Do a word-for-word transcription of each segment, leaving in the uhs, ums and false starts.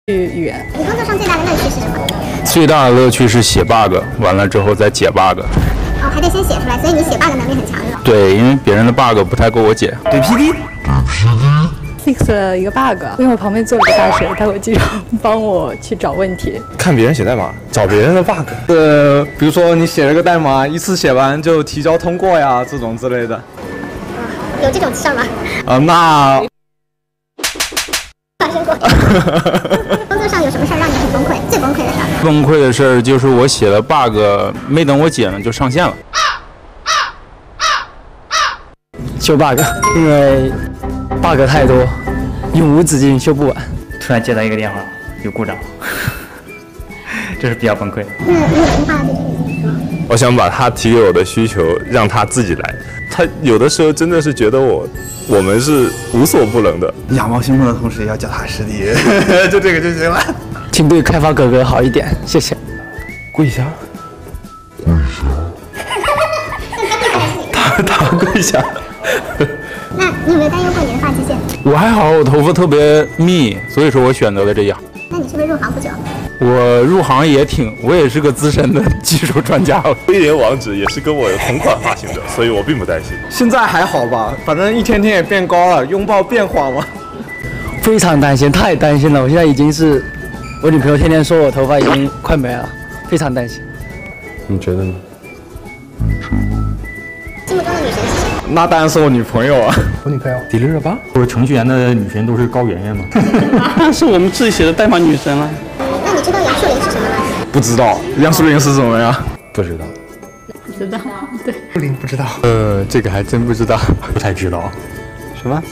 语言。 你工作上最大的乐趣是什么？ 最大的乐趣是写 bug， 完了之后再解 bug。 哦，还得先写出来，所以你写 bug 能力很强是吧？ 对，因为别人的 bug 不太够我解。 怼 P D。 fix 了一个 bug， 因为我旁边坐了个大水，他会经常帮我去找问题。 看别人写代码，找别人的 bug。呃，比如说你写了个代码，一次写完就提交通过呀，这种之类的。 嗯，有这种事儿吗？ 啊、呃，那发生过。工作上有什么事儿让你很崩溃？最崩溃的事儿？ 崩溃的事儿就是我写的 bug 没等我解呢就上线了。 修 bug， 因为 bug 太多，永无止境，修不完。 突然接到一个电话，有故障，这是比较崩溃。 那你有什么话要对这个人说？ 我想把他提给我的需求让他自己来。他有的时候真的是觉得我我们是无所不能的。 仰望星空的同时也要脚踏实地，就这个就行了。 请对开发哥哥好一点，谢谢。 跪下。跪下。他他跪下。 那你有没有担忧过你的发际线？ 我还好，我头发特别密，所以说我选择了这样。 那你是不是入行不久？ 我入行也挺，我也是个资深的技术专家了。 威廉王子也是跟我有同款发型的，所以我并不担心。 现在还好吧，反正一天天也变高了，拥抱变化嘛。 非常担心，太担心了。我现在已经是，我女朋友天天说我头发已经快没了，非常担心。 你觉得呢？ 心目中的女神是谁？ 那当然是我女朋友啊。 我女朋友迪丽热巴，不是程序员的女神都是高圆圆吗？ 那是我们自己写的代码女神了。 那你知道杨树林是什么吗？ 不知道，杨树林是什么呀？ 不知道。 不知道，对。 树林不知道。 呃，这个还真不知道， 不太知道。 什么？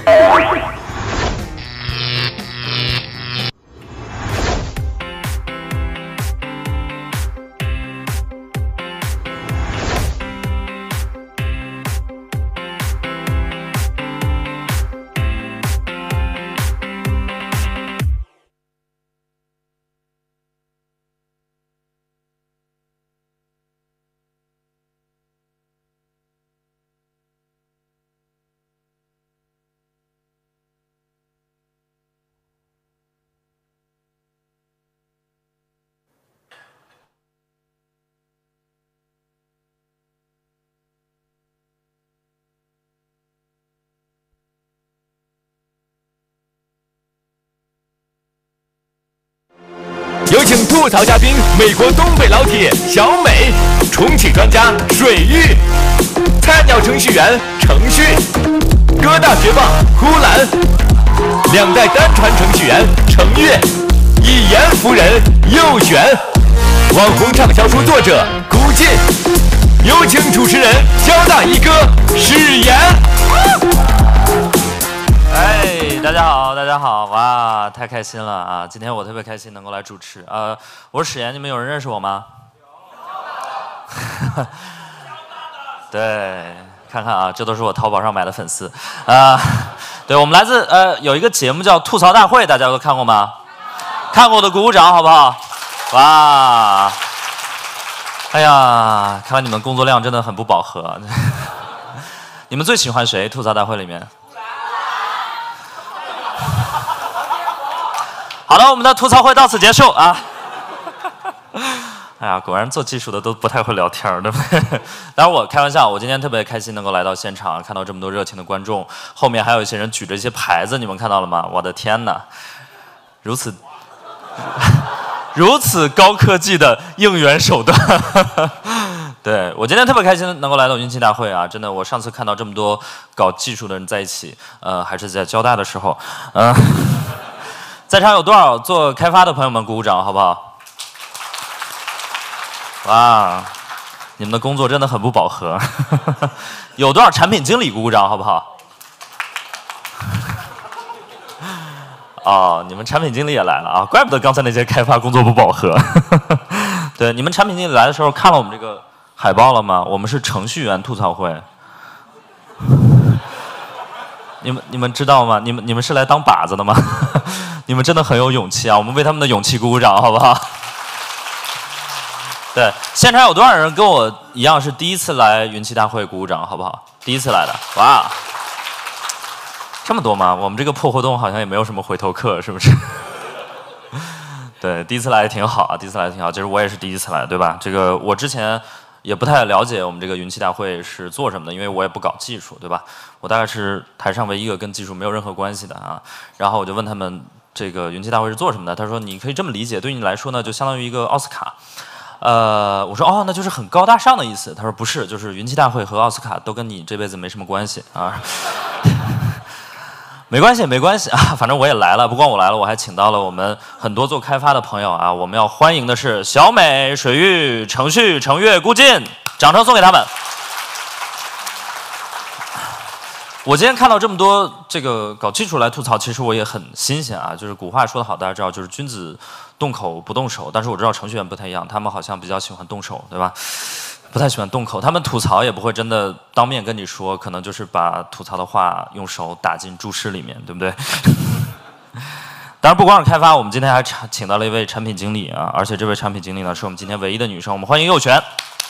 有请吐槽嘉宾：美国东北老铁小美，重启专家水玉，菜鸟程序员程序，哥大学霸呼兰，两代单传程序员程越，以言服人右旋，网红畅销书作者古劲。有请主持人交大一哥史岩。 哎，大家好，大家好，哇，太开心了啊！今天我特别开心能够来主持。呃，我是史岩，你们有人认识我吗？有。对，看看啊，这都是我淘宝上买的粉丝。啊、呃，对，我们来自呃有一个节目叫吐槽大会，大家都看过吗？看过的鼓鼓掌好不好？哇！哎呀，看来你们工作量真的很不饱和。你们最喜欢谁？吐槽大会里面？好了，我们的吐槽会到此结束啊！哎呀，果然做技术的都不太会聊天，对不对？当然我开玩笑，我今天特别开心能够来到现场，看到这么多热情的观众，后面还有一些人举着一些牌子，你们看到了吗？我的天哪，如此如此高科技的应援手段。对，我今天特别开心能够来到云栖大会啊！真的，我上次看到这么多搞技术的人在一起，呃，还是在交大的时候，嗯、呃。在场有多少做开发的朋友们鼓鼓掌好不好？哇，你们的工作真的很不饱和。有多少产品经理鼓鼓掌好不好？哦，你们产品经理也来了啊，怪不得刚才那些开发工作不饱和。对，你们产品经理来的时候看了我们这个海报了吗？我们是程序员吐槽会。你们你们知道吗？你们你们是来当靶子的吗？你们真的很有勇气啊！我们为他们的勇气鼓鼓掌，好不好？对，现场有多少人跟我一样是第一次来云栖大会鼓鼓掌，好不好？第一次来的，哇！这么多吗？我们这个破活动好像也没有什么回头客，是不是？ 对，第一次来也挺好啊，第一次来挺好。其实我也是第一次来，对吧？这个我之前也不太了解我们这个云栖大会是做什么的，因为我也不搞技术，对吧？我大概是台上唯一一个跟技术没有任何关系的啊。然后我就问他们，这个云栖大会是做什么的？他说你可以这么理解，对你来说呢，就相当于一个奥斯卡。呃，我说哦，那就是很高大上的意思。他说不是，就是云栖大会和奥斯卡都跟你这辈子没什么关系啊。没关系，没关系啊，反正我也来了。不光我来了，我还请到了我们很多做开发的朋友啊。我们要欢迎的是小美、水玉、程旭、程月、顾进，掌声送给他们。我今天看到这么多这个搞技术来吐槽，其实我也很新鲜啊。就是古话说得好，大家知道，就是君子动口不动手。但是我知道程序员不太一样，他们好像比较喜欢动手，对吧？不太喜欢动口，他们吐槽也不会真的当面跟你说，可能就是把吐槽的话用手打进注释里面，对不对？当然不光是开发，我们今天还请到了一位产品经理啊，而且这位产品经理呢是我们今天唯一的女生，我们欢迎佑璇。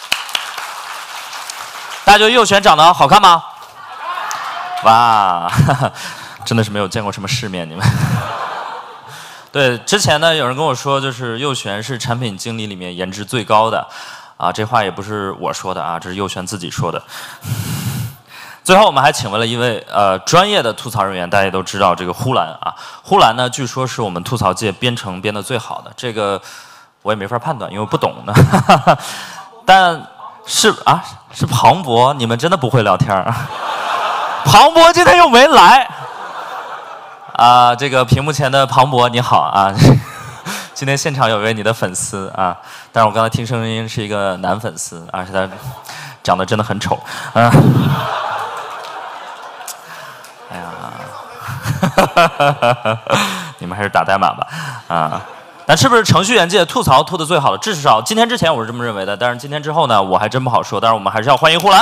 大家觉得佑璇长得好看吗？哇，真的是没有见过什么世面，你们。对，之前呢有人跟我说，就是佑璇是产品经理里面颜值最高的。啊，这话也不是我说的啊，这是佑璇自己说的。最后，我们还请问了一位呃专业的吐槽人员，大家也都知道这个呼兰啊，呼兰呢，据说是我们吐槽界编程编得最好的，这个我也没法判断，因为我不懂呢。但是啊，是庞博，你们真的不会聊天啊？庞博今天又没来啊，这个屏幕前的庞博你好啊。今天现场有位你的粉丝啊，但是我刚才听声音是一个男粉丝，而且他长得真的很丑，啊，哎呀，你们还是打代码吧，啊，那是不是程序员界吐槽吐的最好的？至少今天之前我是这么认为的，但是今天之后呢，我还真不好说。但是我们还是要欢迎呼兰。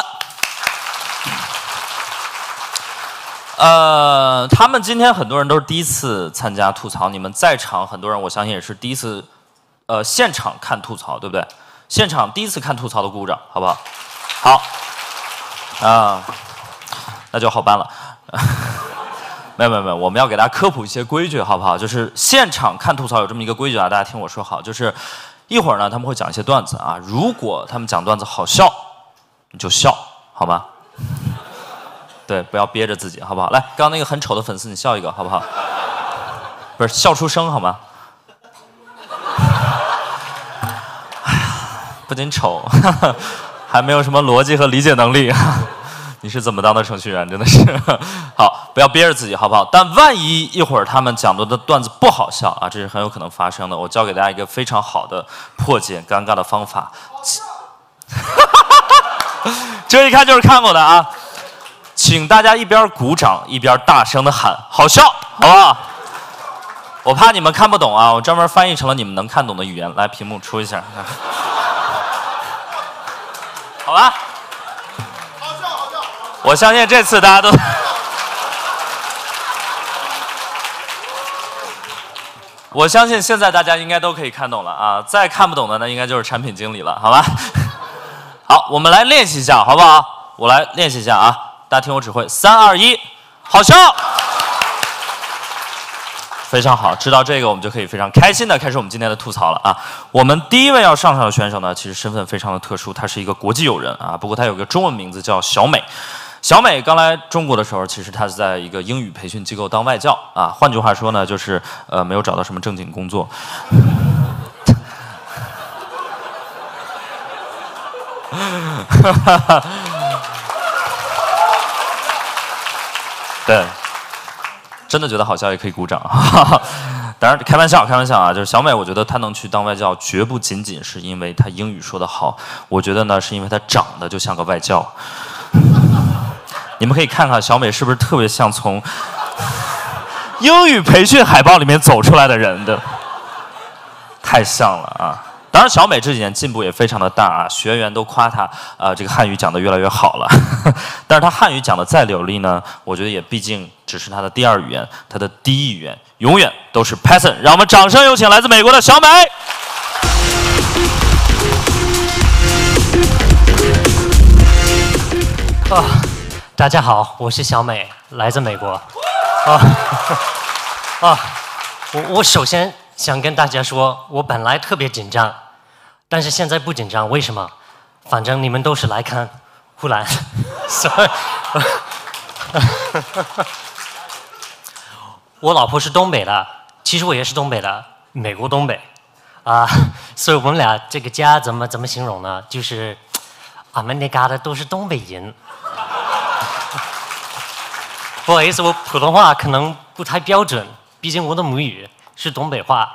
呃，他们今天很多人都是第一次参加吐槽，你们在场很多人，我相信也是第一次，呃，现场看吐槽，对不对？现场第一次看吐槽的鼓掌，好不好？好，啊，那就好办了。没有没有没有，我们要给大家科普一些规矩，好不好？就是现场看吐槽有这么一个规矩啊，大家听我说好，就是一会儿呢他们会讲一些段子啊，如果他们讲段子好笑，你就笑，好吗？对，不要憋着自己，好不好？来，刚刚那个很丑的粉丝，你笑一个，好不好？不是笑出声好吗？哎呀，不仅丑，还没有什么逻辑和理解能力。你是怎么当的程序员？真的是好，不要憋着自己，好不好？但万一一会儿他们讲的的段子不好笑啊，这是很有可能发生的。我教给大家一个非常好的破解尴尬的方法。这一看就是看过的啊。请大家一边鼓掌一边大声的喊好笑，好不好？我怕你们看不懂啊，我专门翻译成了你们能看懂的语言。来，屏幕出一下，好吧？好笑，好笑！我相信这次大家都，我相信现在大家应该都可以看懂了啊，再看不懂的那应该就是产品经理了，好吧？好，我们来练习一下，好不好？我来练习一下啊。大家听我指挥，三二一，好笑，非常好。知道这个，我们就可以非常开心的开始我们今天的吐槽了啊。我们第一位要上场的选手呢，其实身份非常的特殊，他是一个国际友人啊，不过他有个中文名字叫小美。小美刚来中国的时候，其实她是在一个英语培训机构当外教啊，换句话说呢，就是呃没有找到什么正经工作。对，真的觉得好笑也可以鼓掌。当然开玩笑，开玩笑啊！就是小美，我觉得她能去当外教，绝不仅仅是因为她英语说得好，我觉得呢是因为她长得就像个外教。你们可以看看小美是不是特别像从英语培训海报里面走出来的人的，太像了啊！当然，小美这几年进步也非常的大啊，学员都夸她啊、呃，这个汉语讲得越来越好了。但是她汉语讲得再流利呢，我觉得也毕竟只是她的第二语言，她的第一语言永远都是 Python。让我们掌声有请来自美国的小美。 啊，大家好，我是小美，来自美国。啊啊，我我首先想跟大家说，我本来特别紧张，但是现在不紧张，为什么？反正你们都是来看呼兰，所以我老婆是东北的，其实我也是东北的，美国东北啊，所以我们俩这个家怎么怎么形容呢？就是俺们那嘎达都是东北人。不好意思，我普通话可能不太标准，毕竟我的母语是东北话。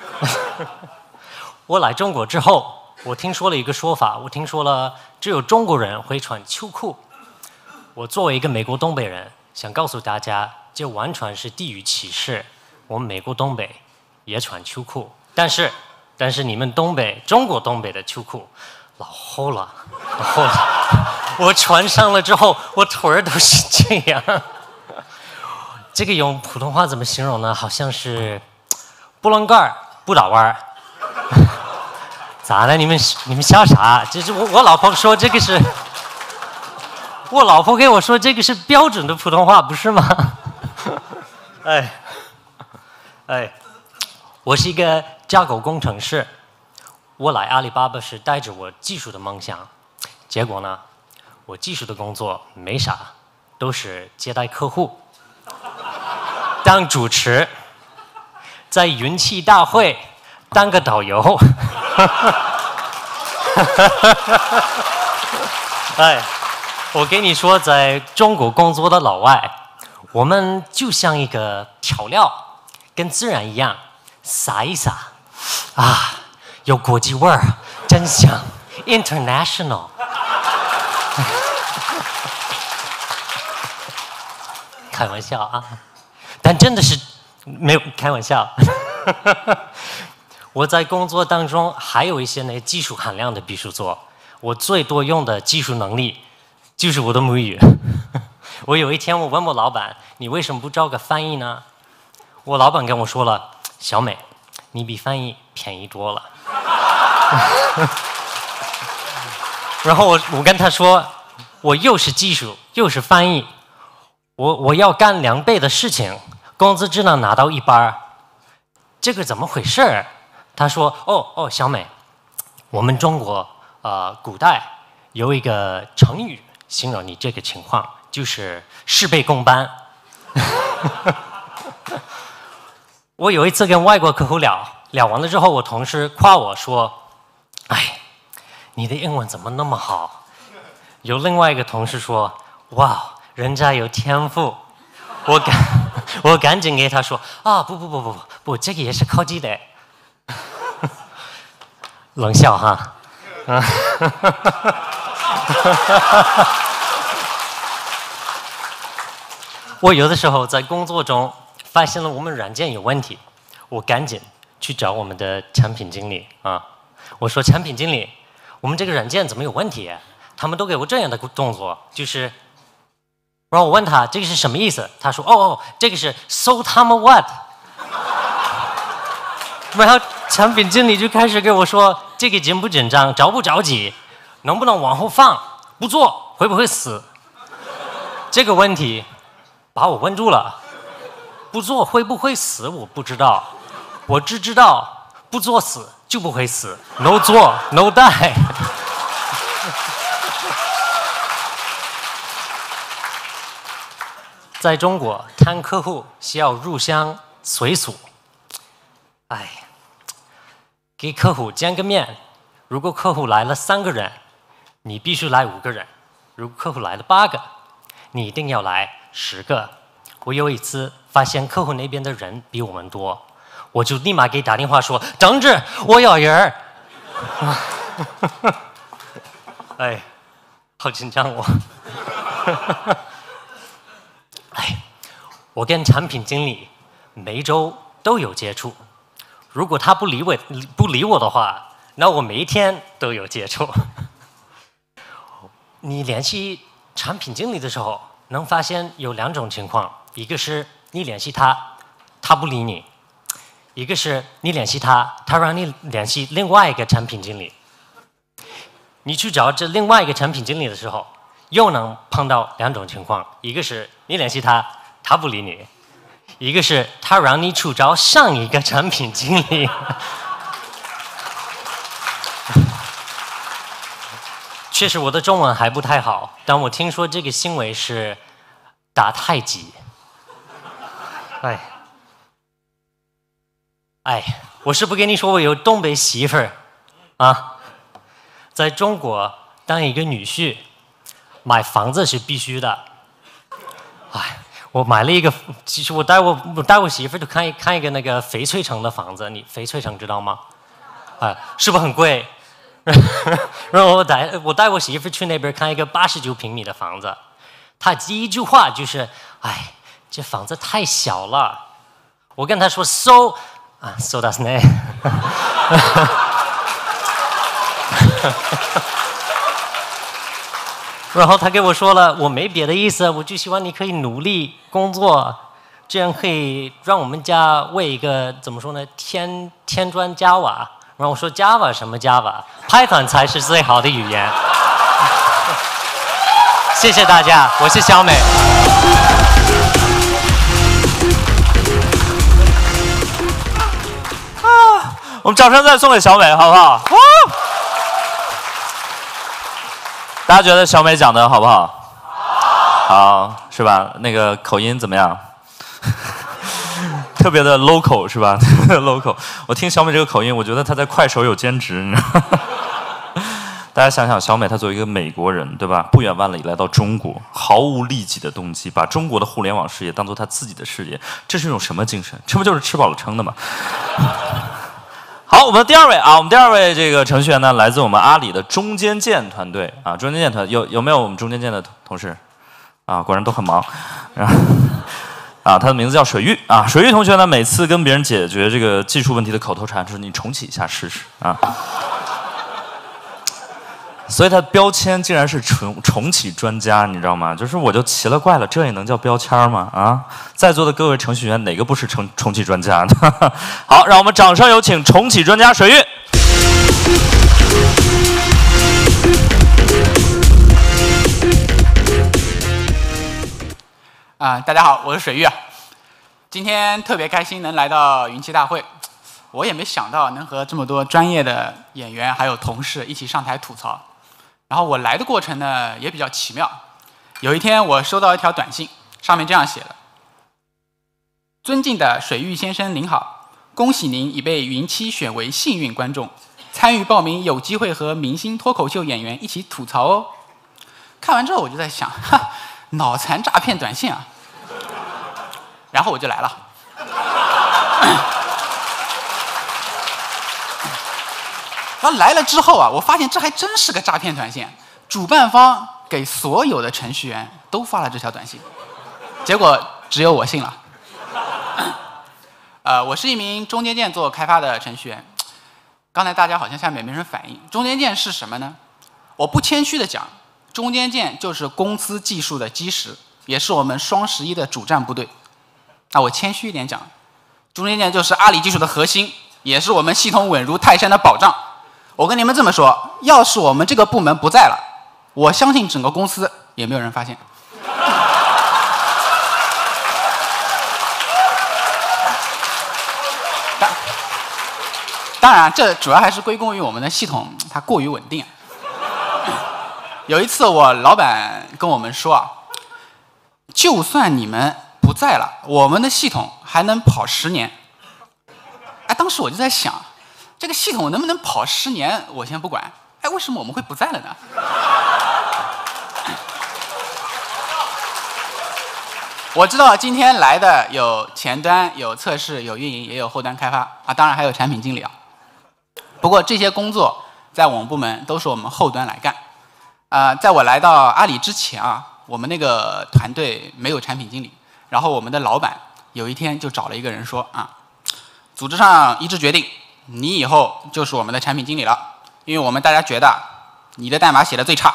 我来中国之后，我听说了一个说法，我听说了只有中国人会穿秋裤。我作为一个美国东北人，想告诉大家，这完全是地域歧视。我们美国东北也穿秋裤，但是但是你们东北中国东北的秋裤老厚了，老厚了。我穿上了之后，我腿儿都是这样。这个用普通话怎么形容呢？好像是波棱盖儿不倒弯儿。咋的？你们你们笑啥？这是我我老婆说这个是，我老婆给我说这个是标准的普通话，不是吗？哎，哎，我是一个架构工程师，我来阿里巴巴是带着我技术的梦想，结果呢，我技术的工作没啥，都是接待客户。当主持，在云气大会当个导游。哎，我跟你说，在中国工作的老外，我们就像一个调料，跟孜然一样，撒一撒，啊，有国际味儿，真香 ，international。开玩笑啊。但真的是没有开玩笑。我在工作当中还有一些那技术含量的必须做，我最多用的技术能力就是我的母语。我有一天我问我老板，你为什么不招个翻译呢？我老板跟我说了，小美，你比翻译便宜多了。然后我我跟他说，我又是技术又是翻译，我我要干两倍的事情，工资只能拿到一半，这个怎么回事？他说：“哦哦，小美，我们中国呃古代有一个成语形容你这个情况，就是事倍功半。”我有一次跟外国客户聊聊完了之后，我同事夸我说：“哎，你的英文怎么那么好？”有另外一个同事说：“哇，人家有天赋。”我赶我赶紧给他说：“啊，不不不不不不，这个也是靠记的。”冷笑哈。我有的时候在工作中发现了我们软件有问题，我赶紧去找我们的产品经理啊，我说产品经理，我们这个软件怎么有问题？他们都给我这样的动作，就是，然后我问他这个是什么意思，他说哦哦，这个是 so 他们 what， 然后产品经理就开始跟我说这个紧不紧张，着不着急，能不能往后放，不做会不会死？这个问题把我问住了，不做会不会死我不知道，我只知道不做死就不会死 ，no 做 no die。在中国谈客户需要入乡随俗，哎，给客户见个面，如果客户来了三个人，你必须来五个人；如果客户来了八个，你一定要来十个。我有一次发现客户那边的人比我们多，我就立马给打电话说：“等着，我要人儿。”哎，好紧张我。哎，我跟产品经理每周都有接触，如果他不理我不理我的话，那我每一天都有接触。你联系产品经理的时候，能发现有两种情况，一个是你联系他，他不理你；一个是你联系他，他让你联系另外一个产品经理。你去找这另外一个产品经理的时候，又能碰到两种情况，一个是你联系他，他不理你； 一个是他让你去找上一个产品经理。确实我的中文还不太好，但我听说这个行为是打太极。哎，哎，我是不跟你说我有东北媳妇儿啊，在中国当一个女婿，买房子是必须的。哎，我买了一个，其实我带我我带我媳妇儿去看一看一个那个翡翠城的房子，你翡翠城知道吗？哎，是不是很贵？然后我带我带我媳妇去那边看一个八十九平米的房子，她第一句话就是：“哎，这房子太小了。”我跟她说 ：“so 啊 ，so das ne。”然后她跟我说了：“我没别的意思，我就希望你可以努力工作，这样可以让我们家为一个怎么说呢，添添砖加瓦。”然后我说 Java 什么 Java，Python 才是最好的语言。谢谢大家，我是小美。 啊，我们掌声再送给小美，好不好？大家觉得小美讲的好不好？好，是吧？那个口音怎么样？特别的 local 是吧？local， 我听小美这个口音，我觉得她在快手有兼职，你知道吗？大家想想，小美她作为一个美国人，对吧？不远万里来到中国，毫无利己的动机，把中国的互联网事业当做她自己的事业，这是一种什么精神？这不就是吃饱了撑的吗？好，我们的第二位啊，我们第二位这个程序员呢，来自我们阿里的中间件团队啊，中间件团有有没有我们中间件的同事？啊，果然都很忙。然后啊，他的名字叫水玉啊。水玉同学呢，每次跟别人解决这个技术问题的口头禅就是“你重启一下试试”啊。所以他的标签竟然是重重启专家，你知道吗？就是我就奇了怪了，这也能叫标签吗？啊，在座的各位程序员哪个不是重重启专家呢？好，让我们掌声有请重启专家水玉。 啊、呃，大家好，我是水玉啊。今天特别开心能来到云栖大会，我也没想到能和这么多专业的演员还有同事一起上台吐槽。然后我来的过程呢也比较奇妙。有一天我收到一条短信，上面这样写的：尊敬的水玉先生您好，恭喜您已被云栖选为幸运观众，参与报名有机会和明星脱口秀演员一起吐槽哦。看完之后我就在想，哈。脑残诈骗短信啊！然后我就来了。然后来了之后啊，我发现这还真是个诈骗短信。主办方给所有的程序员都发了这条短信，结果只有我信了。呃，我是一名中间件做开发的程序员。刚才大家好像下面没人反应，中间件是什么呢？我不谦虚的讲。中间件就是公司技术的基石，也是我们双十一的主战部队。那我谦虚一点讲，中间件就是阿里技术的核心，也是我们系统稳如泰山的保障。我跟你们这么说，要是我们这个部门不在了，我相信整个公司也没有人发现。当当然，这主要还是归功于我们的系统它过于稳定。有一次，我老板跟我们说啊，就算你们不在了，我们的系统还能跑十年。哎，当时我就在想，这个系统能不能跑十年，我先不管。哎，为什么我们会不在了呢？我知道今天来的有前端、有测试、有运营，也有后端开发啊，当然还有产品经理啊。不过这些工作在我们部门都是我们后端来干。啊、呃，在我来到阿里之前啊，我们那个团队没有产品经理。然后我们的老板有一天就找了一个人说啊，组织上一致决定，你以后就是我们的产品经理了，因为我们大家觉得你的代码写的最差。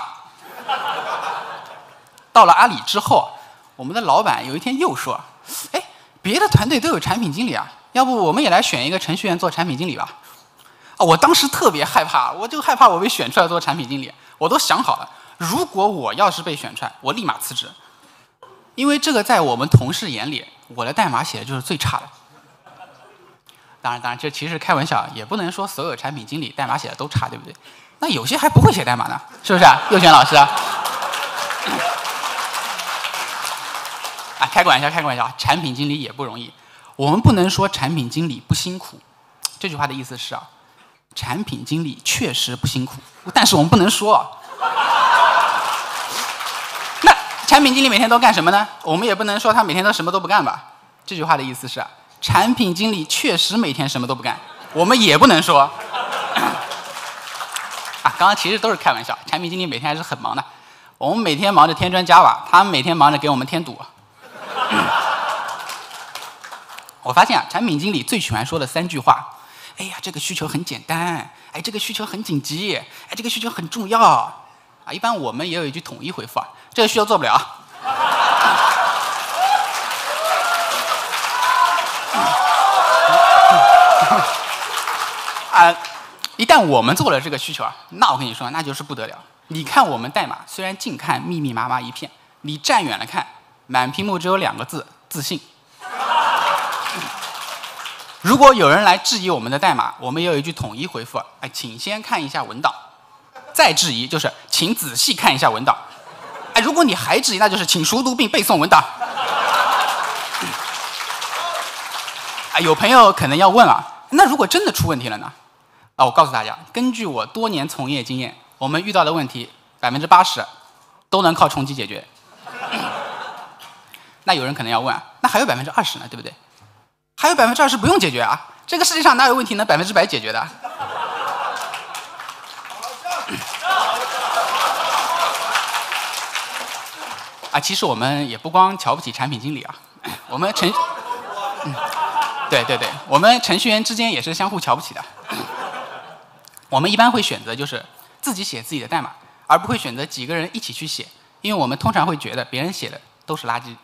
到了阿里之后，我们的老板有一天又说，哎，别的团队都有产品经理啊，要不我们也来选一个程序员做产品经理吧？啊，我当时特别害怕，我就害怕我被选出来做产品经理。我都想好了，如果我要是被选出来，我立马辞职，因为这个在我们同事眼里， 我的代码写的就是最差的。当然，当然，这其实开玩笑，也不能说所有产品经理代码写的都差，对不对？那有些还不会写代码呢，是不是啊？佑轩老师啊，啊，开个玩笑，开个玩笑，产品经理也不容易。我们不能说产品经理不辛苦，这句话的意思是啊，产品经理确实不辛苦，但是我们不能说。那产品经理每天都干什么呢？我们也不能说他每天都什么都不干吧。这句话的意思是啊，产品经理确实每天什么都不干，我们也不能说。啊，刚刚其实都是开玩笑，产品经理每天还是很忙的。我们每天忙着添砖加瓦，他们每天忙着给我们添堵。我发现啊，产品经理最喜欢说的三句话：哎呀，这个需求很简单；哎，这个需求很紧急；哎，这个需求很重要。啊，一般我们也有一句统一回复啊，这个需求做不了。啊，一旦我们做了这个需求啊，那我跟你说，那就是不得了。你看我们代码虽然近看密密麻麻一片，你站远了看，满屏幕只有两个字：自信。如果有人来质疑我们的代码，我们也有一句统一回复：哎，请先看一下文档。再质疑就是请仔细看一下文档。哎，如果你还质疑，那就是请熟读并背诵文档。啊，有朋友可能要问啊，那如果真的出问题了呢？啊，我告诉大家，根据我多年从业经验，我们遇到的问题百分之八十都能靠重启解决。那有人可能要问，那还有百分之二十呢，对不对？还有百分之二十不用解决啊！这个世界上哪有问题能百分之百解决的？啊，其实我们也不光瞧不起产品经理啊，我们程，嗯，对对对，我们程序员之间也是相互瞧不起的。我们一般会选择就是自己写自己的代码，而不会选择几个人一起去写，因为我们通常会觉得别人写的都是垃圾。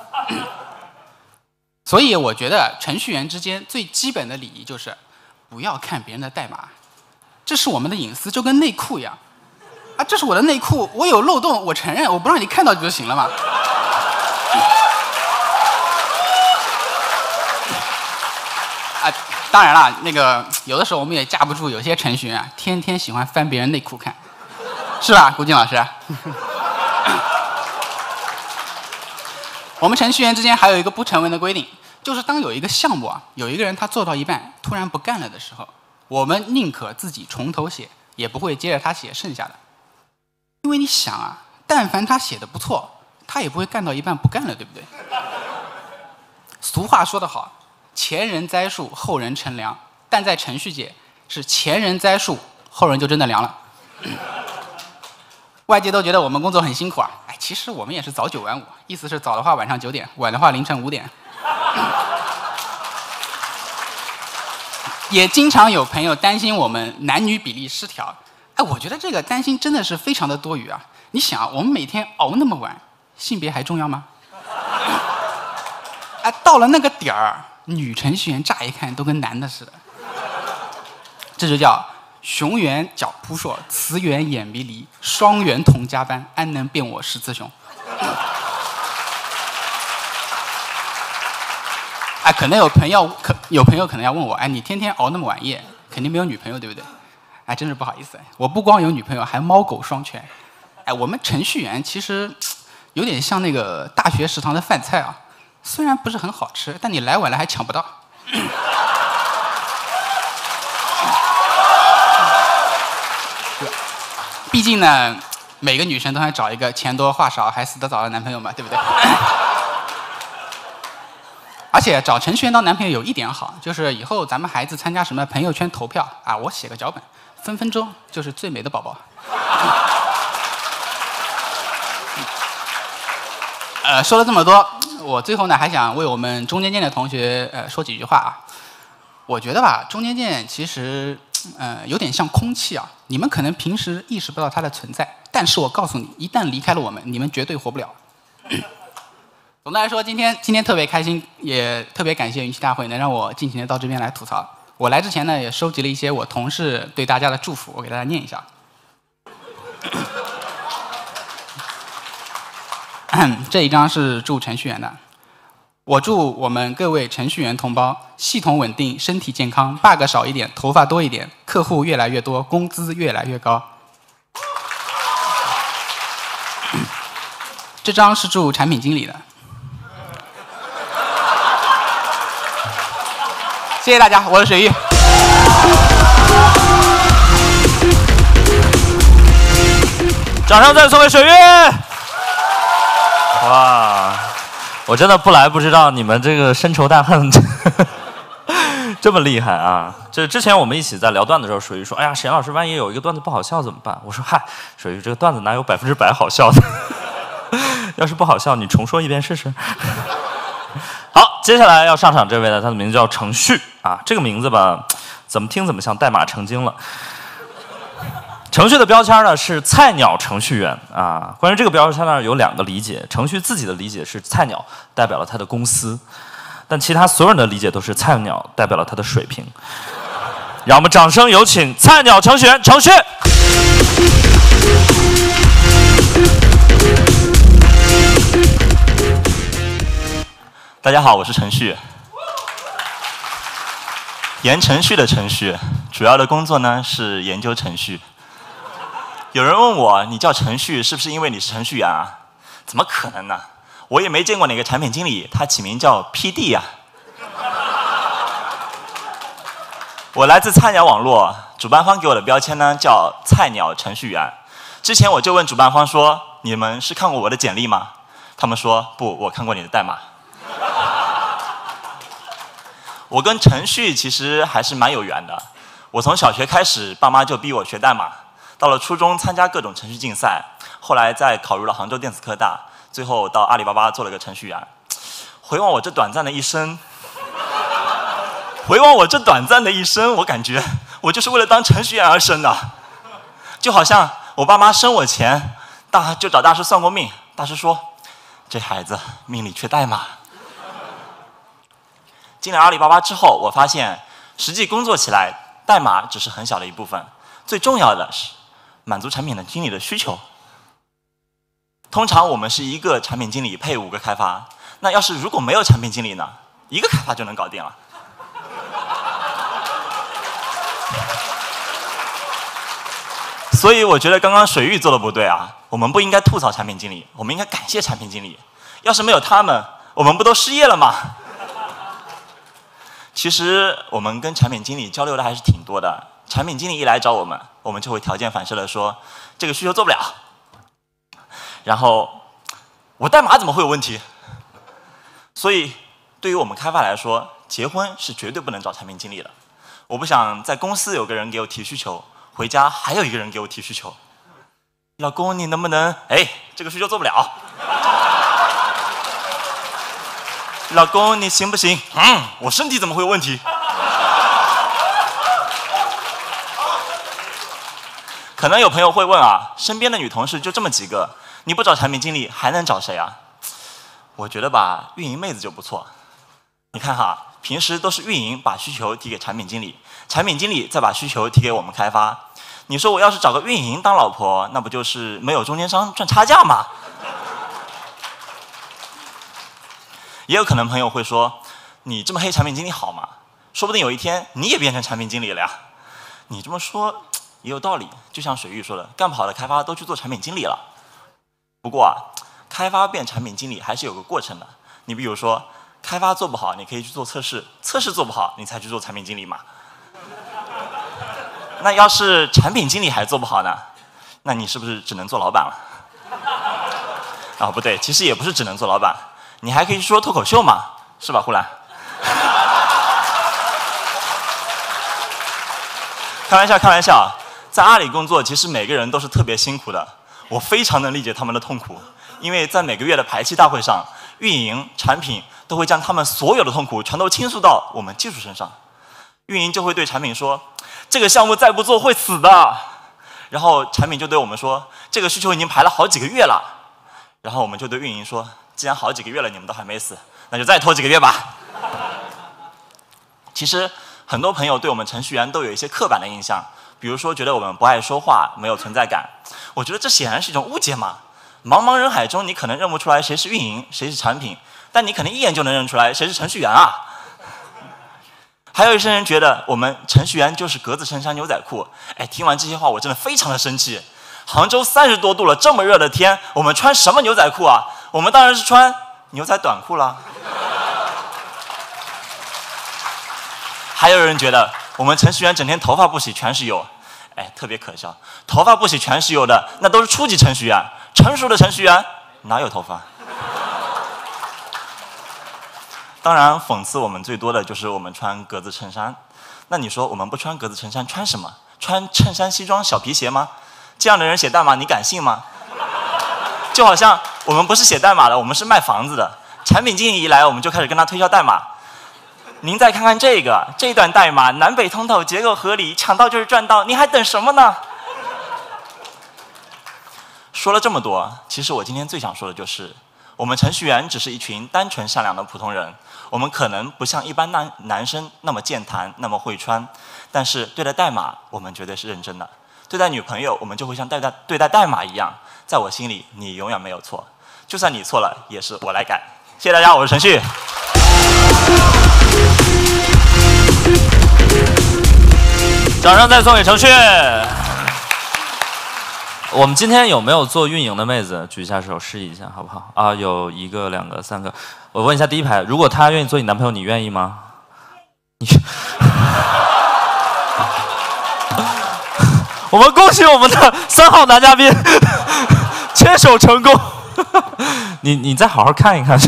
所以我觉得程序员之间最基本的礼仪就是不要看别人的代码，这是我们的隐私，就跟内裤一样。啊，这是我的内裤，我有漏洞，我承认，我不让你看到就行了嘛。啊，当然了，那个有的时候我们也架不住有些程序员啊，天天喜欢翻别人内裤看，是吧，顾静老师？我们程序员之间还有一个不成文的规定，就是当有一个项目啊，有一个人他做到一半突然不干了的时候，我们宁可自己从头写，也不会接着他写剩下的。因为你想啊，但凡他写的不错，他也不会干到一半不干了，对不对？俗话说得好，前人栽树，后人乘凉，但在程序界是前人栽树，后人就真的凉了。外界都觉得我们工作很辛苦啊，哎，其实我们也是早九晚五，意思是早的话晚上九点，晚的话凌晨五点。也经常有朋友担心我们男女比例失调，哎，我觉得这个担心真的是非常的多余啊！你想，我们每天熬那么晚，性别还重要吗？哎，到了那个点儿，女程序员乍一看都跟男的似的，这就叫雄猿脚扑朔，雌猿眼迷离，双猿同加班，安能辨我是雌雄？哎，可能有朋友可有朋友可能要问我，哎，你天天熬那么晚夜，肯定没有女朋友，对不对？哎，真是不好意思，我不光有女朋友，还猫狗双全。哎，我们程序员其实有点像那个大学食堂的饭菜啊，虽然不是很好吃，但你来晚了还抢不到。毕竟呢，每个女生都想找一个钱多话少还死得早的男朋友嘛，对不对？而且找程序员当男朋友有一点好，就是以后咱们孩子参加什么朋友圈投票啊，我写个脚本，分分钟就是最美的宝宝。呃，说了这么多，我最后呢还想为我们中间件的同学呃说几句话啊。我觉得吧，中间件其实呃有点像空气啊，你们可能平时意识不到它的存在，但是我告诉你，一旦离开了我们，你们绝对活不了。总的来说，今天今天特别开心，也特别感谢云栖大会能让我尽情的到这边来吐槽。我来之前呢，也收集了一些我同事对大家的祝福，我给大家念一下。这一张是祝程序员的， 我祝我们各位程序员同胞系统稳定，身体健康 ，bug 少一点，头发多一点，客户越来越多，工资越来越高。这张是祝产品经理的。谢谢大家，我是水玉。 掌声再送给水玉！哇，我真的不来不知道你们这个深仇大恨这么厉害啊！这之前我们一起在聊段子的时候，水玉说：“哎呀，沈老师，万一有一个段子不好笑怎么办？”我说：“嗨，水玉，这个段子哪有百分之百好笑的？要是不好笑，你重说一遍试试。”好，接下来要上场这位呢，他的名字叫程旭啊，这个名字吧，怎么听怎么像代码成精了。程序的标签呢是菜鸟程序员啊。关于这个标签呢有两个理解，程序自己的理解是菜鸟代表了他的公司，但其他所有人的理解都是菜鸟代表了他的水平。让我们掌声有请菜鸟程序员程序。 大家好，我是程序。研程序的程序，主要的工作呢是研究程序。有人问我，你叫程序是不是因为你是程序员啊？怎么可能呢？我也没见过哪个产品经理他起名叫 P D 呀、啊。我来自菜鸟网络，主办方给我的标签呢叫菜鸟程序员。之前我就问主办方说，你们是看过我的简历吗？他们说不，我看过你的代码。我跟程序其实还是蛮有缘的。我从小学开始，爸妈就逼我学代码。到了初中，参加各种程序竞赛，后来再考入了杭州电子科大，最后到阿里巴巴做了个程序员。回望我这短暂的一生，回望我这短暂的一生，我感觉我就是为了当程序员而生的。就好像我爸妈生我前，大就找大师算过命，大师说这孩子命里缺代码。进了阿里巴巴之后，我发现实际工作起来，代码只是很小的一部分，最重要的是满足产品的经理的需求。通常我们是一个产品经理配五个开发，那要是如果没有产品经理呢，一个开发就能搞定了。所以我觉得刚刚水玉做的不对啊，我们不应该吐槽产品经理，我们应该感谢产品经理。要是没有他们，我们不都失业了吗？其实我们跟产品经理交流的还是挺多的。产品经理一来找我们，我们就会条件反射的说这个需求做不了。然后我代码怎么会有问题？所以对于我们开发来说，结婚是绝对不能找产品经理的。我不想在公司有个人给我提需求，回家还有一个人给我提需求。老公，你能不能？哎，这个需求做不了。老公，你行不行？嗯，我身体怎么会有问题？可能有朋友会问啊，身边的女同事就这么几个，你不找产品经理还能找谁啊？我觉得吧，运营妹子就不错。你看哈，平时都是运营把需求提给产品经理，产品经理再把需求提给我们开发。你说我要是找个运营当老婆，那不就是没有中间商赚差价吗？也有可能朋友会说，你这么黑产品经理好吗？说不定有一天你也变成产品经理了呀。你这么说也有道理，就像水玉说的，干不好的开发都去做产品经理了。不过啊，开发变产品经理还是有个过程的。你比如说，开发做不好，你可以去做测试，测试做不好，你才去做产品经理嘛。那要是产品经理还做不好呢？那你是不是只能做老板了？啊，不对，其实也不是只能做老板。你还可以说脱口秀嘛，是吧，呼兰？开玩笑，开玩笑。在阿里工作，其实每个人都是特别辛苦的，我非常能理解他们的痛苦，因为在每个月的排期大会上，运营、产品都会将他们所有的痛苦全都倾诉到我们技术身上。运营就会对产品说，这个项目再不做会死的。然后产品就对我们说，这个需求已经排了好几个月了。然后我们就对运营说，既然好几个月了你们都还没死，那就再拖几个月吧。其实很多朋友对我们程序员都有一些刻板的印象，比如说觉得我们不爱说话，没有存在感。我觉得这显然是一种误解嘛。茫茫人海中，你可能认不出来谁是运营，谁是产品， 但你肯定一眼就能认出来谁是程序员啊。还有一些人觉得我们程序员就是格子衬衫、牛仔裤。哎，听完这些话，我真的非常的生气。杭州三十多度了，这么热的天，我们穿什么牛仔裤啊？我们当然是穿牛仔短裤啦。还有人觉得我们程序员整天头发不洗全是油，哎，特别可笑。头发不洗全是油的，那都是初级程序员，成熟的程序员哪有头发？当然，讽刺我们最多的就是我们穿格子衬衫。那你说我们不穿格子衬衫，穿什么？穿衬衫、西装、小皮鞋吗？这样的人写代码，你敢信吗？就好像我们不是写代码的，我们是卖房子的。产品经理一来，我们就开始跟他推销代码。您再看看这个，这段代码南北通透，结构合理，抢到就是赚到，你还等什么呢？说了这么多，其实我今天最想说的就是，我们程序员只是一群单纯善良的普通人。我们可能不像一般男男生那么健谈，那么会穿，但是对待代码，我们绝对是认真的。对待女朋友，我们就会像对待对待代码一样，在我心里，你永远没有错，就算你错了，也是我来改。谢谢大家，我是程序。 掌声再送给程序。我们今天有没有做运营的妹子？举一下手示意一下，好不好？啊，有一个、两个、三个。我问一下第一排，如果他愿意做你男朋友，你愿意吗？你，我们恭喜我们的三号男嘉宾牵手成功。你你再好好看一看。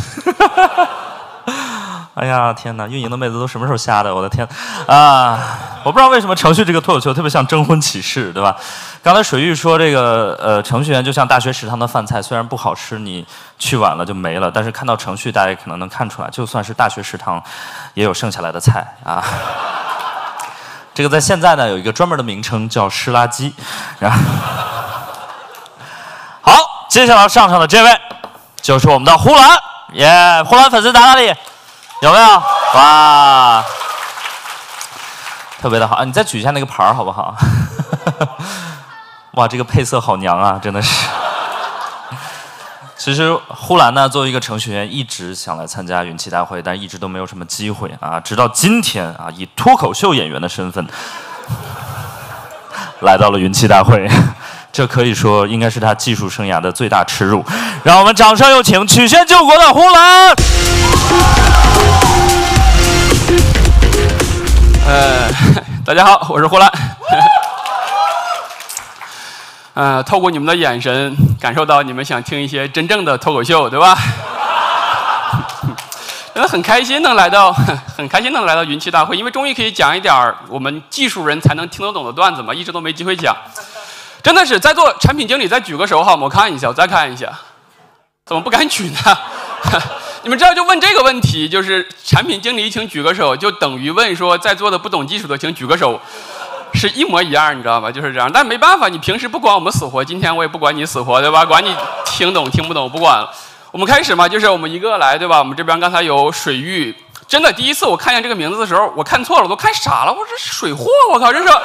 哎呀天哪！运营的妹子都什么时候瞎的？我的天啊！我不知道为什么程序这个脱口秀特别像征婚启事，对吧？刚才水玉说这个呃程序员就像大学食堂的饭菜，虽然不好吃，你去晚了就没了，但是看到程序，大家可能能看出来，就算是大学食堂，也有剩下来的菜啊。这个在现在呢有一个专门的名称叫湿垃圾。然后，好，接下来上场的这位就是我们的呼兰，耶、yeah, ！呼兰粉丝打哪里？有没有？哇，特别的好啊！你再举一下那个牌儿好不好？哇，这个配色好娘啊，真的是。其实呼兰呢，作为一个程序员，一直想来参加云栖大会，但一直都没有什么机会啊。直到今天啊，以脱口秀演员的身份来到了云栖大会，这可以说应该是他技术生涯的最大耻辱。让我们掌声有请曲线救国的呼兰。 呃，大家好，我是呼兰。呃，透过你们的眼神，感受到你们想听一些真正的脱口秀，对吧？真的很开心能来到，很开心能来到云栖大会，因为终于可以讲一点我们技术人才能听得懂的段子嘛，一直都没机会讲。真的是在做产品经理，再举个手好吗？我看一下，我再看一下，怎么不敢举呢？你们知道，就问这个问题，就是产品经理请举个手，就等于问说在座的不懂技术的请举个手，是一模一样，你知道吧？就是这样。但没办法，你平时不管我们死活，今天我也不管你死活，对吧？管你听懂听不懂，我不管了。我们开始嘛，就是我们一个来，对吧？我们这边刚才有水玉，真的第一次我看见这个名字的时候，我看错了，我都看傻了，我说这是水货，我靠，这是。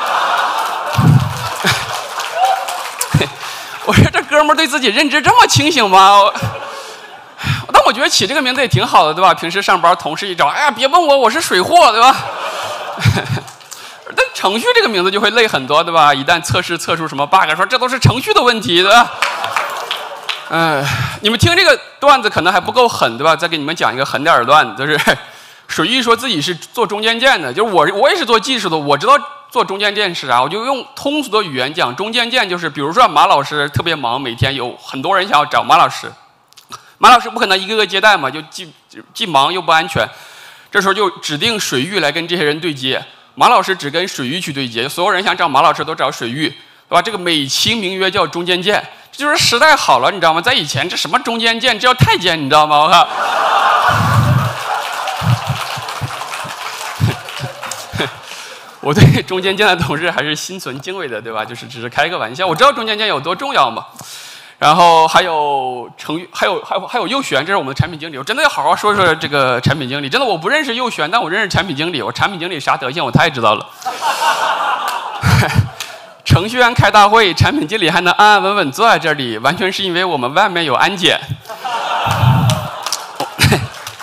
我说这哥们儿对自己认知这么清醒吗？但我觉得起这个名字也挺好的，对吧？平时上班同事一找，哎呀，别问我，我是水货，对吧？但程序这个名字就会累很多，对吧？一旦测试测出什么 bug， 说这都是程序的问题，对吧？嗯、呃，你们听这个段子可能还不够狠，对吧？再给你们讲一个狠点的段子，就是水玉说自己是做中间件的，就是我我也是做技术的，我知道做中间件是啥，我就用通俗的语言讲，中间件就是比如说马老师特别忙，每天有很多人想要找马老师。马老师不可能一个个接待嘛，就既既忙又不安全，这时候就指定水玉来跟这些人对接。马老师只跟水玉去对接，所有人想找马老师都找水玉，对吧？这个美其名曰叫中间件，这就是时代好了，你知道吗？在以前这什么中间件，这叫太监，你知道吗？我靠！我对中间件的同事还是心存敬畏的，对吧？就是只是开个玩笑，我知道中间件有多重要嘛。然后还有程序，还有还有还有右旋，这是我们的产品经理。我真的要好好说说这个产品经理。真的我不认识右旋，但我认识产品经理。我产品经理啥德行我太知道了。程序员开大会，产品经理还能安安稳稳坐在这里，完全是因为我们外面有安检。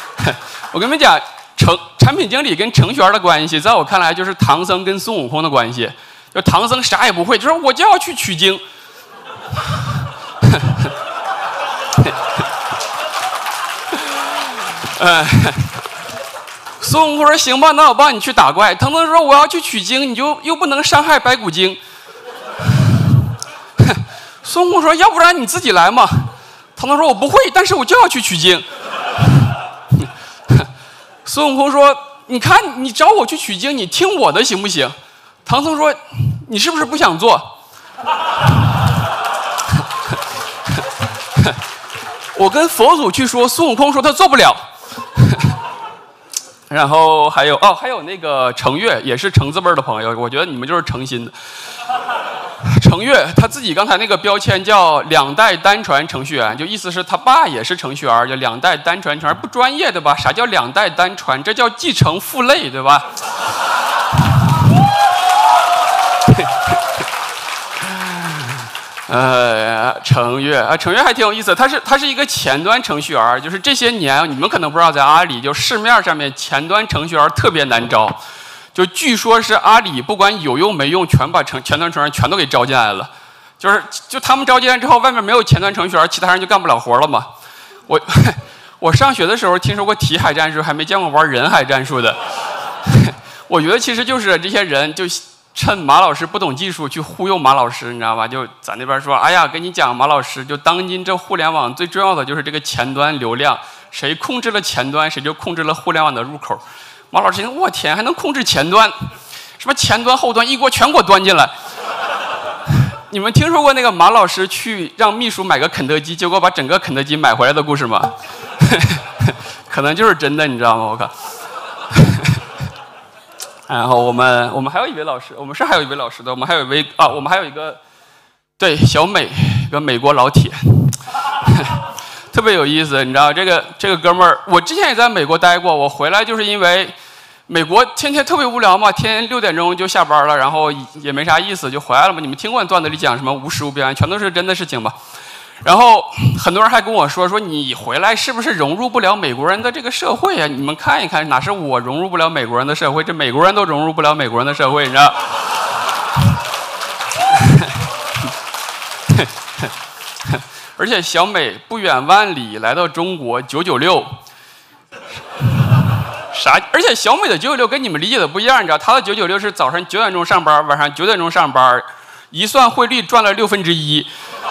我跟你们讲，程产品经理跟程序员的关系，在我看来就是唐僧跟孙悟空的关系。就唐僧啥也不会，就说我就要去取经。呃，孙悟空说：“行吧，那我帮你去打怪。”唐僧说：“我要去取经，你就又不能伤害白骨精。”孙悟空说：“要不然你自己来嘛。”唐僧说：“我不会，但是我就要去取经。”孙悟空说：“你看，你找我去取经，你听我的行不行？”唐僧说：“你是不是不想做？”我跟佛祖去说，孙悟空说他做不了。然后还有哦，还有那个程越，也是程字辈的朋友，我觉得你们就是诚心的。程越他自己刚才那个标签叫两代单传程序员，就意思是他爸也是程序员，就两代单传程序员，不专业对吧？啥叫两代单传？这叫继承父类对吧？呃，程越啊，程越还挺有意思，他是他是一个前端程序员，就是这些年你们可能不知道，在阿里就市面上面前端程序员特别难招，就据说是阿里不管有用没用，全把程前端程序员全都给招进来了，就是就他们招进来之后，外面没有前端程序员，其他人就干不了活了嘛。我我上学的时候听说过题海战术，还没见过玩人海战术的。我觉得其实就是这些人就。趁马老师不懂技术去忽悠马老师，你知道吧？就咱那边说，哎呀，跟你讲，马老师，就当今这互联网最重要的就是这个前端流量，谁控制了前端，谁就控制了互联网的入口。马老师，我天，还能控制前端？什么前端后端一锅全给我端进来？你们听说过那个马老师去让秘书买个肯德基，结果把整个肯德基买回来的故事吗？可能就是真的，你知道吗？我靠！然后我们我们还有一位老师，我们是还有一位老师的，我们还有一位啊，我们还有一个对小美，一个美国老铁，特别有意思，你知道这个这个哥们儿，我之前也在美国待过，我回来就是因为美国天天特别无聊嘛，天天六点钟就下班了，然后也没啥意思就回来了嘛。你们听过段子里讲什么无实物表演，全都是真的事情吧？然后很多人还跟我说说你回来是不是融入不了美国人的这个社会啊？你们看一看，哪是我融入不了美国人的社会，这美国人都融入不了美国人的社会，你知道？而且小美不远万里来到中国九九六，啥？而且小美的九九六跟你们理解的不一样，你知道？她的九九六是早上九点钟上班，晚上九点钟上班，一算汇率赚了六分之一。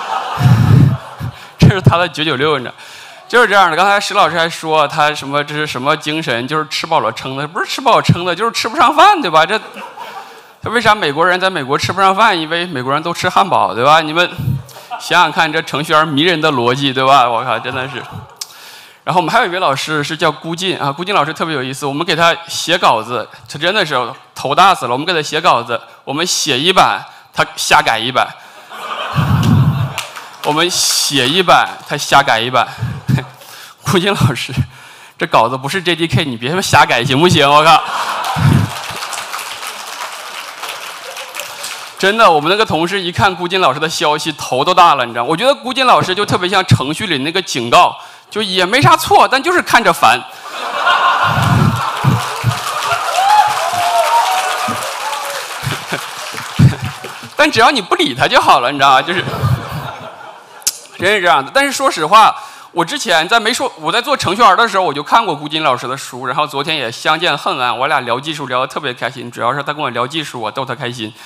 这是他的九九六，你知道，就是这样的。刚才石老师还说他什么这是什么精神，就是吃饱了撑的，不是吃饱了撑的，就是吃不上饭，对吧？这他为啥美国人在美国吃不上饭？因为美国人都吃汉堡，对吧？你们想想看，这程序员迷人的逻辑，对吧？我靠，真的是。然后我们还有一位老师是叫孤进啊，孤进老师特别有意思。我们给他写稿子，他真的是头大死了。我们给他写稿子，我们写一版，他瞎改一版。我们写一版，他瞎改一版。顾金老师，这稿子不是 J D K， 你别他妈瞎改行不行？我靠！真的，我们那个同事一看顾金老师的消息，头都大了，你知道？我觉得顾金老师就特别像程序里那个警告，就也没啥错，但就是看着烦。但只要你不理他就好了，你知道吗？就是。真是这样的，但是说实话，我之前在没说我在做程序员的时候，我就看过顾金老师的书，然后昨天也相见恨晚，我俩聊技术聊得特别开心，主要是他跟我聊技术，我逗他开心。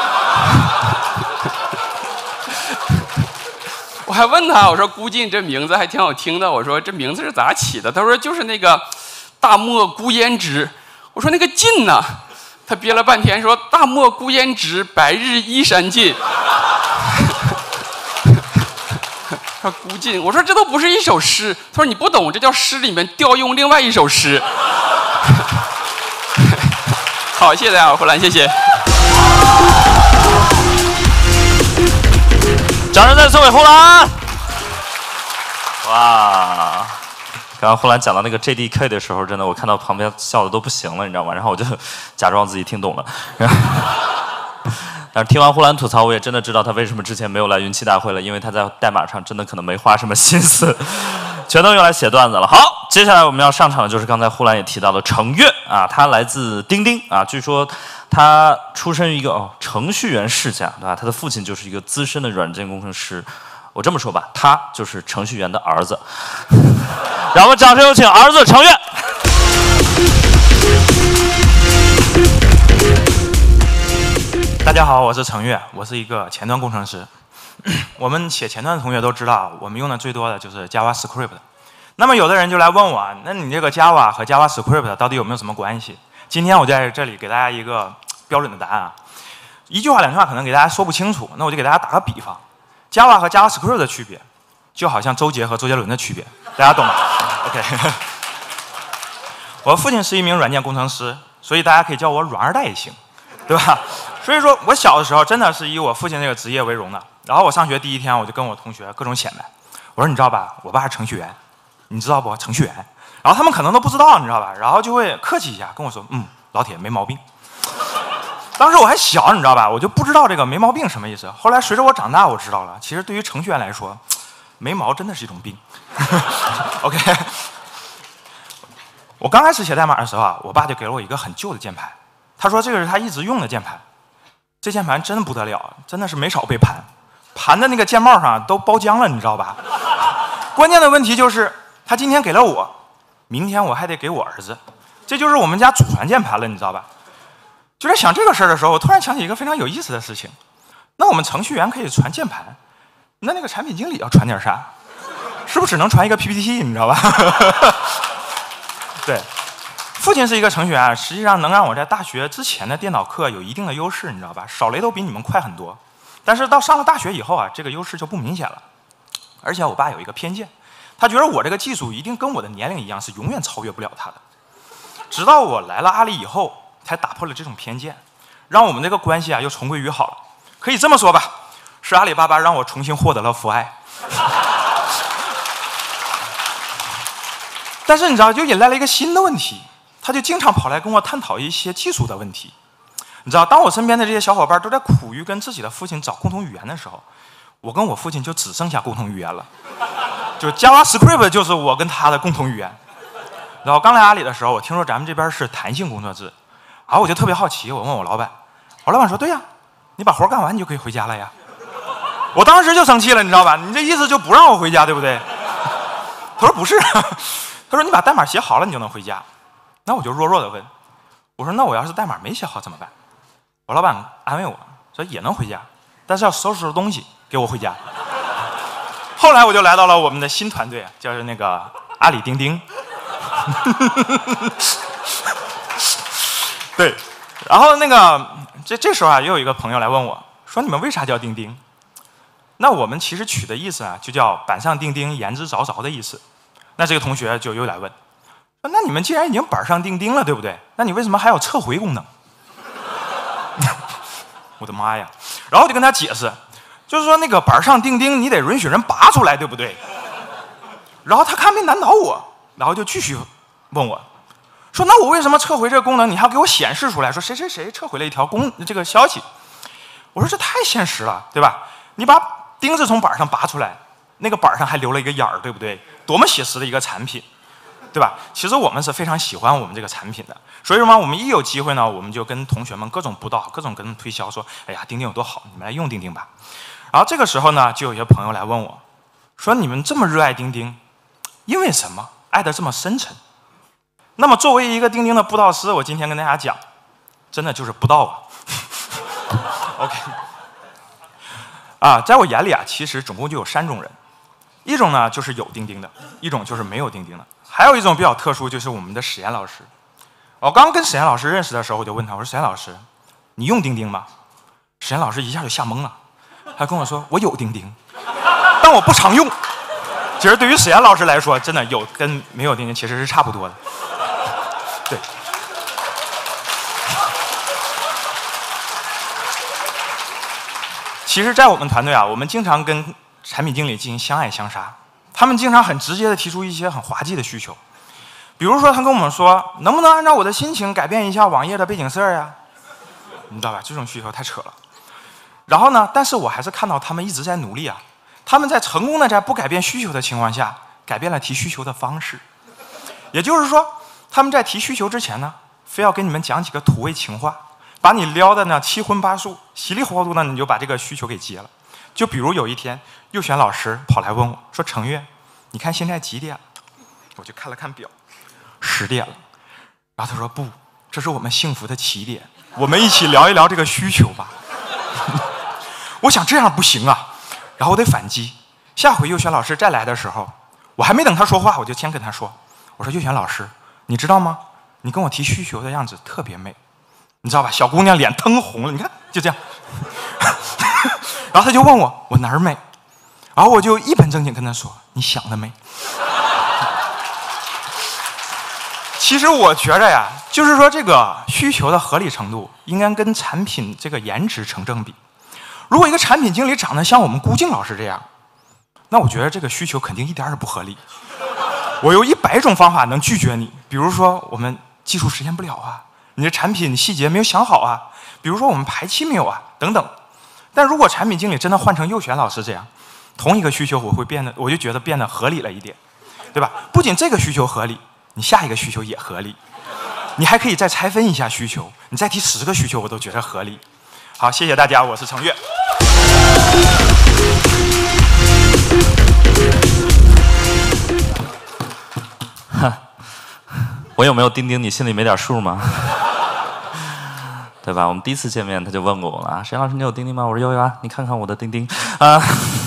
我还问他，我说顾进这名字还挺好听的，我说这名字是咋起的？他说就是那个大漠孤烟直。我说那个进呢？他憋了半天说大漠孤烟直，白日依山尽。他孤进，我说这都不是一首诗。他说你不懂，这叫诗里面调用另外一首诗。好，谢谢大家，呼兰，谢谢。 掌声再送给呼兰。哇，刚刚呼兰讲到那个 J D K 的时候，真的我看到旁边笑的都不行了，你知道吗？然后我就假装自己听懂了。然后但是听完呼兰吐槽，我也真的知道他为什么之前没有来云栖大会了，因为他在代码上真的可能没花什么心思， 全都用来写段子了。好，接下来我们要上场的就是刚才呼兰也提到的程越啊，他来自钉钉啊，据说他出身于一个哦程序员世家，对吧？他的父亲就是一个资深的软件工程师。我这么说吧，他就是程序员的儿子。让我们掌声有请儿子程越。 大家好，我是程越，我是一个前端工程师。我们写前端的同学都知道，我们用的最多的就是 JavaScript。那么有的人就来问我，那你这个 Java 和 JavaScript 到底有没有什么关系？今天我在这里给大家一个标准的答案啊，一句话两句话可能给大家说不清楚，那我就给大家打个比方 ，Java 和 JavaScript 的区别，就好像周杰和周杰伦的区别，大家懂吗 ？OK。我父亲是一名软件工程师，所以大家可以叫我软二代也行，对吧？所以说我小的时候真的是以我父亲这个职业为荣的。然后我上学第一天，我就跟我同学各种显摆，我说你知道吧，我爸是程序员，你知道不？程序员。然后他们可能都不知道，你知道吧？然后就会客气一下跟我说，嗯，老铁没毛病。当时我还小，你知道吧？我就不知道这个没毛病什么意思。后来随着我长大，我知道了，其实对于程序员来说，没毛真的是一种病。OK。我刚开始写代码的时候啊，我爸就给了我一个很旧的键盘，他说这个是他一直用的键盘，这键盘真的不得了，真的是没少被盘，盘的那个键帽上都包浆了，你知道吧？关键的问题就是他今天给了我，明天我还得给我儿子，这就是我们家祖传键盘了，你知道吧？就在想这个事儿的时候，我突然想起一个非常有意思的事情，那我们程序员可以传键盘，那那个产品经理要传点啥？是不是只能传一个 P P T， 你知道吧？对，父亲是一个程序员，实际上能让我在大学之前的电脑课有一定的优势，你知道吧？扫雷都比你们快很多。但是到上了大学以后啊，这个优势就不明显了。而且我爸有一个偏见，他觉得我这个技术一定跟我的年龄一样，是永远超越不了他的。直到我来了阿里以后，才打破了这种偏见，让我们这个关系啊又重归于好了。可以这么说吧，是阿里巴巴让我重新获得了父爱。但是你知道，就引来了一个新的问题，他就经常跑来跟我探讨一些技术的问题。你知道，当我身边的这些小伙伴都在苦于跟自己的父亲找共同语言的时候，我跟我父亲就只剩下共同语言了，就 JavaScript 就是我跟他的共同语言。然后刚来阿里的时候，我听说咱们这边是弹性工作制，然后我就特别好奇，我问我老板，我老板说对呀，你把活干完你就可以回家了呀。我当时就生气了，你知道吧？你这意思就不让我回家，对不对？他说不是。他说：“你把代码写好了，你就能回家。”那我就弱弱的问：“我说那我要是代码没写好怎么办？”我老板安慰我说：“也能回家，但是要收拾收拾东西给我回家。”后来我就来到了我们的新团队，叫那个阿里钉钉。对，然后那个这这时候啊，又有一个朋友来问我说：“你们为啥叫钉钉？”那我们其实取的意思啊，就叫板上钉钉，言之凿凿的意思。那这个同学就又来问，说那你们既然已经板上钉钉了，对不对？那你为什么还有撤回功能？我的妈呀！然后我就跟他解释，就是说那个板上钉钉，你得允许人拔出来，对不对？然后他看没难倒我，然后就继续问我，说那我为什么撤回这个功能，你还要给我显示出来，说谁谁谁撤回了一条公这个消息？我说这太现实了，对吧？你把钉子从板上拔出来，那个板上还留了一个眼儿，对不对？多么写实的一个产品，对吧？其实我们是非常喜欢我们这个产品的，所以说嘛，我们一有机会呢，我们就跟同学们各种布道，各种跟他们推销，说，哎呀，钉钉有多好，你们来用钉钉吧。然后这个时候呢，就有些朋友来问我，说你们这么热爱钉钉，因为什么？爱得这么深沉？那么作为一个钉钉的布道师，我今天跟大家讲，真的就是布道啊。OK， 啊，在我眼里啊，其实总共就有三种人。一种呢就是有钉钉的，一种就是没有钉钉的，还有一种比较特殊，就是我们的史岩老师。我刚跟史岩老师认识的时候，我就问他，我说史岩老师，你用钉钉吗？史岩老师一下就吓懵了，他跟我说我有钉钉，但我不常用。其实对于史岩老师来说，真的有跟没有钉钉其实是差不多的。对。其实，在我们团队啊，我们经常跟产品经理进行相爱相杀，他们经常很直接的提出一些很滑稽的需求，比如说他跟我们说，能不能按照我的心情改变一下网页的背景色呀？你知道吧？这种需求太扯了。然后呢，但是我还是看到他们一直在努力啊，他们在成功的在不改变需求的情况下， 改变了提需求的方式。也就是说，他们在提需求之前呢，非要给你们讲几个土味情话，把你撩的呢七荤八素，稀里糊涂呢你就把这个需求给接了。就比如有一天，佑璇老师跑来问我说：“程越，你看现在几点了？”我就看了看表，十点了。然后他说：“不，这是我们幸福的起点，我们一起聊一聊这个需求吧。”我想这样不行啊，然后我得反击。下回佑璇老师再来的时候，我还没等他说话，我就先跟他说：“我说佑璇老师，你知道吗？你跟我提需求的样子特别美，你知道吧？”小姑娘脸腾红了，你看就这样。然后他就问我我哪儿美，然后我就一本正经跟他说：“你想的美。”其实我觉着呀，就是说这个需求的合理程度应该跟产品这个颜值成正比。如果一个产品经理长得像我们顾静老师这样，那我觉得这个需求肯定一点儿也不合理。我有一百种方法能拒绝你，比如说我们技术实现不了啊，你的产品细节没有想好啊，比如说我们排期没有啊，等等。但如果产品经理真的换成佑璇老师这样，同一个需求我会变得，我就觉得变得合理了一点，对吧？不仅这个需求合理，你下一个需求也合理，你还可以再拆分一下需求，你再提十个需求我都觉得合理。好，谢谢大家，我是程越。 哈，我有没有钉钉，你心里没点数吗？对吧？我们第一次见面他就问过我了啊，沈老师你有钉钉吗？我说有有啊，你看看我的钉钉啊。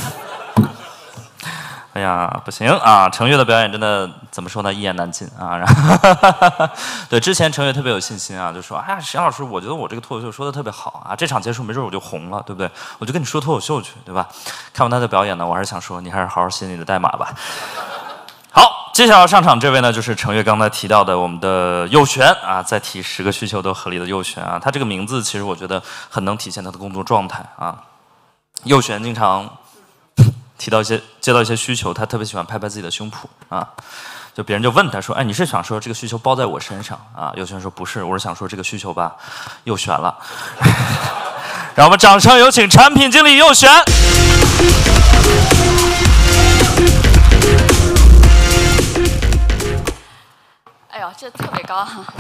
哎呀，不行啊！程越的表演真的怎么说呢？一言难尽啊。然后对，之前程越特别有信心啊，就说：“哎呀，沈老师，我觉得我这个脱口秀说的特别好啊，这场结束没准我就红了，对不对？我就跟你说脱口秀去，对吧？”看完他的表演呢，我还是想说，你还是好好写你的代码吧。好，接下来上场这位呢，就是程越刚才提到的我们的佑璇啊，再提十个需求都合理的佑璇啊，他这个名字其实我觉得很能体现他的工作状态啊。佑璇经常提到一些接到一些需求，他特别喜欢拍拍自己的胸脯啊，就别人就问他说：“哎，你是想说这个需求包在我身上啊？”佑璇说：“不是，我是想说这个需求吧，佑璇了。”让我们掌声有请产品经理佑璇。 哎呦，这特别高哈！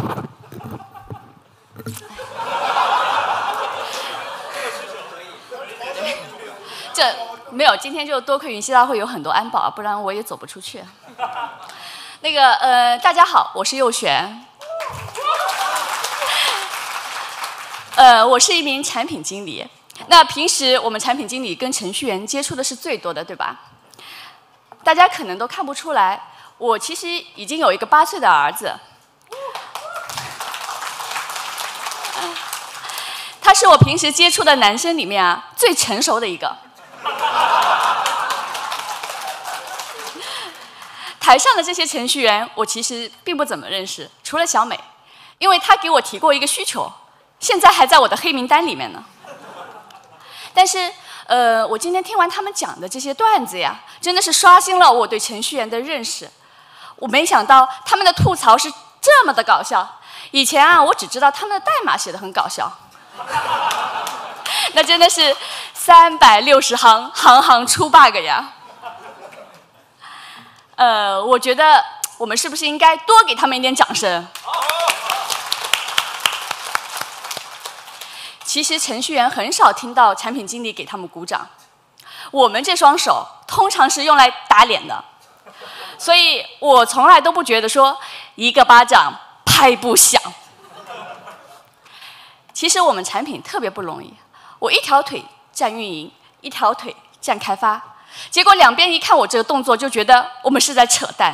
这没有，今天就多亏云栖大会有很多安保，不然我也走不出去。那个呃，大家好，我是佑璇。呃，我是一名产品经理。那平时我们产品经理跟程序员接触的是最多的，对吧？大家可能都看不出来。我其实已经有一个八岁的儿子，他是我平时接触的男生里面啊最成熟的一个。台上的这些程序员，我其实并不怎么认识，除了小美，因为她给我提过一个需求，现在还在我的黑名单里面呢。但是，呃，我今天听完他们讲的这些段子呀，真的是刷新了我对程序员的认识。我没想到他们的吐槽是这么的搞笑。以前啊，我只知道他们的代码写得很搞笑，那真的是三百六十行，行行出 bug 呀。呃，我觉得我们是不是应该多给他们一点掌声？其实程序员很少听到产品经理给他们鼓掌，我们这双手通常是用来打脸的。所以我从来都不觉得说一个巴掌拍不响。其实我们产品特别不容易，我一条腿站运营，一条腿站开发，结果两边一看我这个动作，就觉得我们是在扯淡。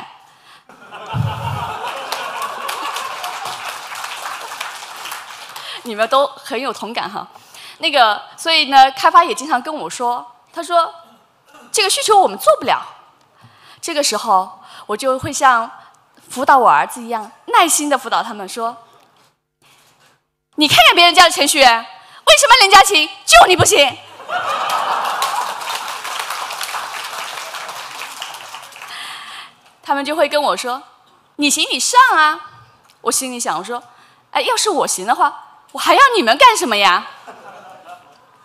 你们都很有同感哈。那个，所以呢，开发也经常跟我说，他说这个需求我们做不了。这个时候，我就会像辅导我儿子一样，耐心的辅导他们说：“你看看别人家的程序员，为什么人家行，就你不行？”他们就会跟我说：“你行你上啊！”我心里想，我说：“哎，要是我行的话，我还要你们干什么呀？”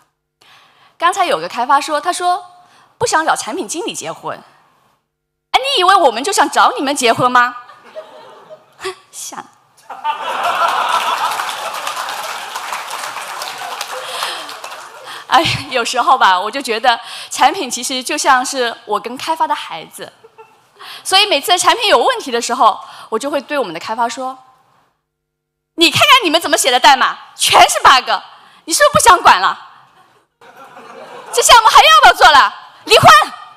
刚才有个开发说，他说不想找产品经理结婚。哎，你以为我们就想找你们结婚吗？哼，想。哎，有时候吧，我就觉得产品其实就像是我跟开发的孩子，所以每次产品有问题的时候，我就会对我们的开发说：“你看看你们怎么写的代码，全是 bug， 你是不是不想管了？这项目还要不要做了？离婚！”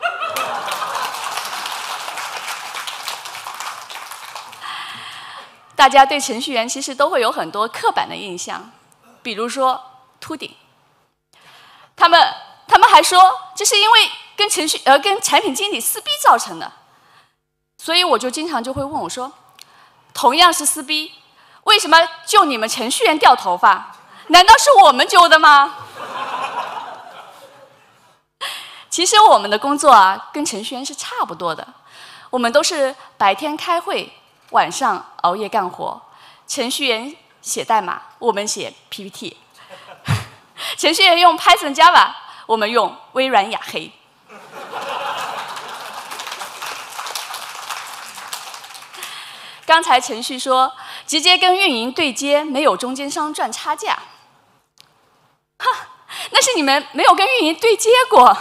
大家对程序员其实都会有很多刻板的印象，比如说秃顶。他们他们还说这是因为跟程序呃跟产品经理撕逼造成的，所以我就经常就会问我说，同样是撕逼，为什么就你们程序员掉头发？难道是我们揪的吗？其实我们的工作啊，跟程序员是差不多的，我们都是白天开会，晚上熬夜干活。程序员写代码，我们写 P P T。程序员用 Python、Java， 我们用微软雅黑。刚才程序说直接跟运营对接，没有中间商赚差价。哈，那是你们没有跟运营对接过。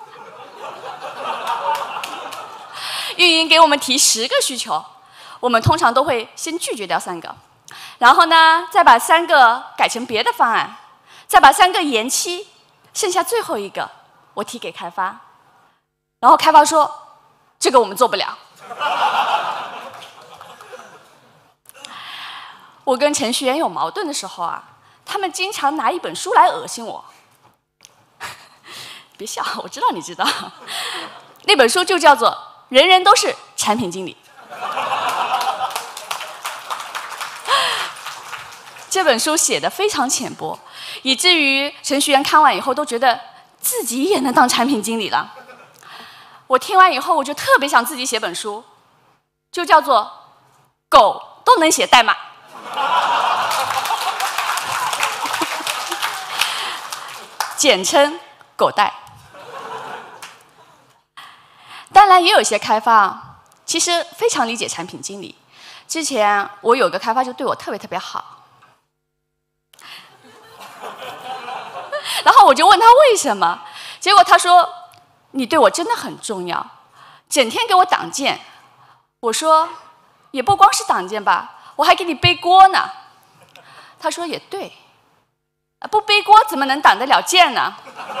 运营给我们提十个需求，我们通常都会先拒绝掉三个，然后呢，再把三个改成别的方案。再把三个延期，剩下最后一个我提给开发，然后开发说这个我们做不了。我跟程序员有矛盾的时候啊，他们经常拿一本书来恶心我。别笑，我知道你知道，那本书就叫做《人人都是产品经理》。这本书写得非常浅薄，以至于程序员看完以后都觉得自己也能当产品经理了。我听完以后，我就特别想自己写本书，就叫做“狗都能写代码”，简称“狗代”。当然，也有一些开发啊，其实非常理解产品经理。之前我有个开发就对我特别特别好。然后我就问他为什么，结果他说：“你对我真的很重要，整天给我挡箭。”我说：“也不光是挡箭吧，我还给你背锅呢。”他说：“也对，不背锅怎么能挡得了箭呢？”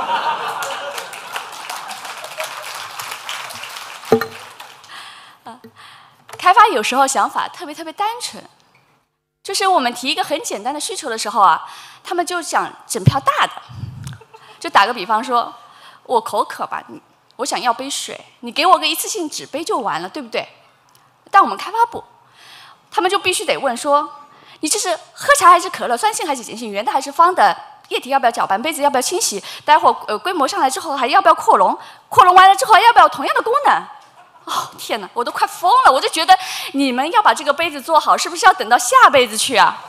开发有时候想法特别特别单纯，就是我们提一个很简单的需求的时候啊，他们就想整票大的。就打个比方说，我口渴吧，你我想要杯水，你给我个一次性纸杯就完了，对不对？但我们开发部，他们就必须得问说，你这是喝茶还是可乐？酸性还是碱性？圆的还是方的？液体要不要搅拌？杯子要不要清洗？待会儿呃规模上来之后还要不要扩容？扩容完了之后还要不要同样的功能？哦天哪，我都快疯了！我就觉得你们要把这个杯子做好，是不是要等到下辈子去啊？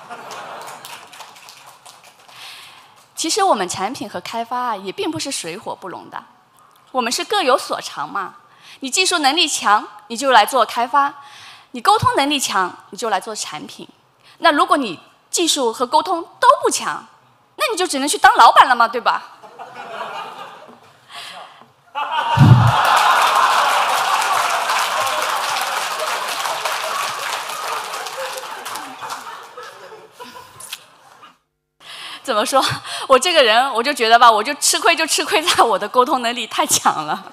其实我们产品和开发啊，也并不是水火不容的，我们是各有所长嘛。你技术能力强，你就来做开发；你沟通能力强，你就来做产品。那如果你技术和沟通都不强，那你就只能去当老板了嘛，对吧？怎么说？我这个人，我就觉得吧，我就吃亏就吃亏在我的沟通能力太强了。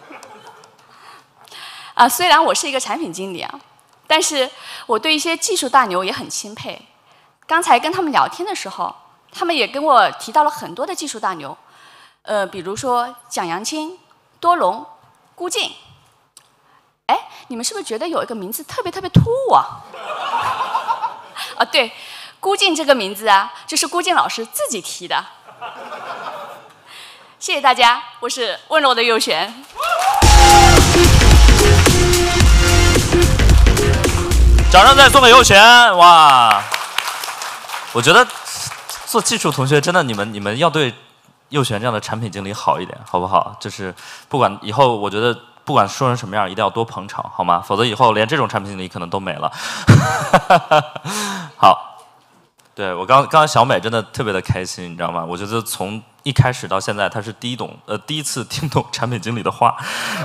啊，虽然我是一个产品经理啊，但是我对一些技术大牛也很钦佩。刚才跟他们聊天的时候，他们也跟我提到了很多的技术大牛，呃，比如说蒋扬青、多龙、孤静。哎，你们是不是觉得有一个名字特别特别突兀啊？啊，对。孤静这个名字啊，就是孤静老师自己提的。谢谢大家，我是温柔的右璇。 掌声再送给右璇！哇，我觉得做技术同学真的，你们你们要对右璇这样的产品经理好一点，好不好？就是不管以后，我觉得不管说成什么样，一定要多捧场，好吗？否则以后连这种产品经理可能都没了。好，对我刚刚刚小美真的特别的开心，你知道吗？我觉得从一开始到现在，她是第一懂呃第一次听懂产品经理的话，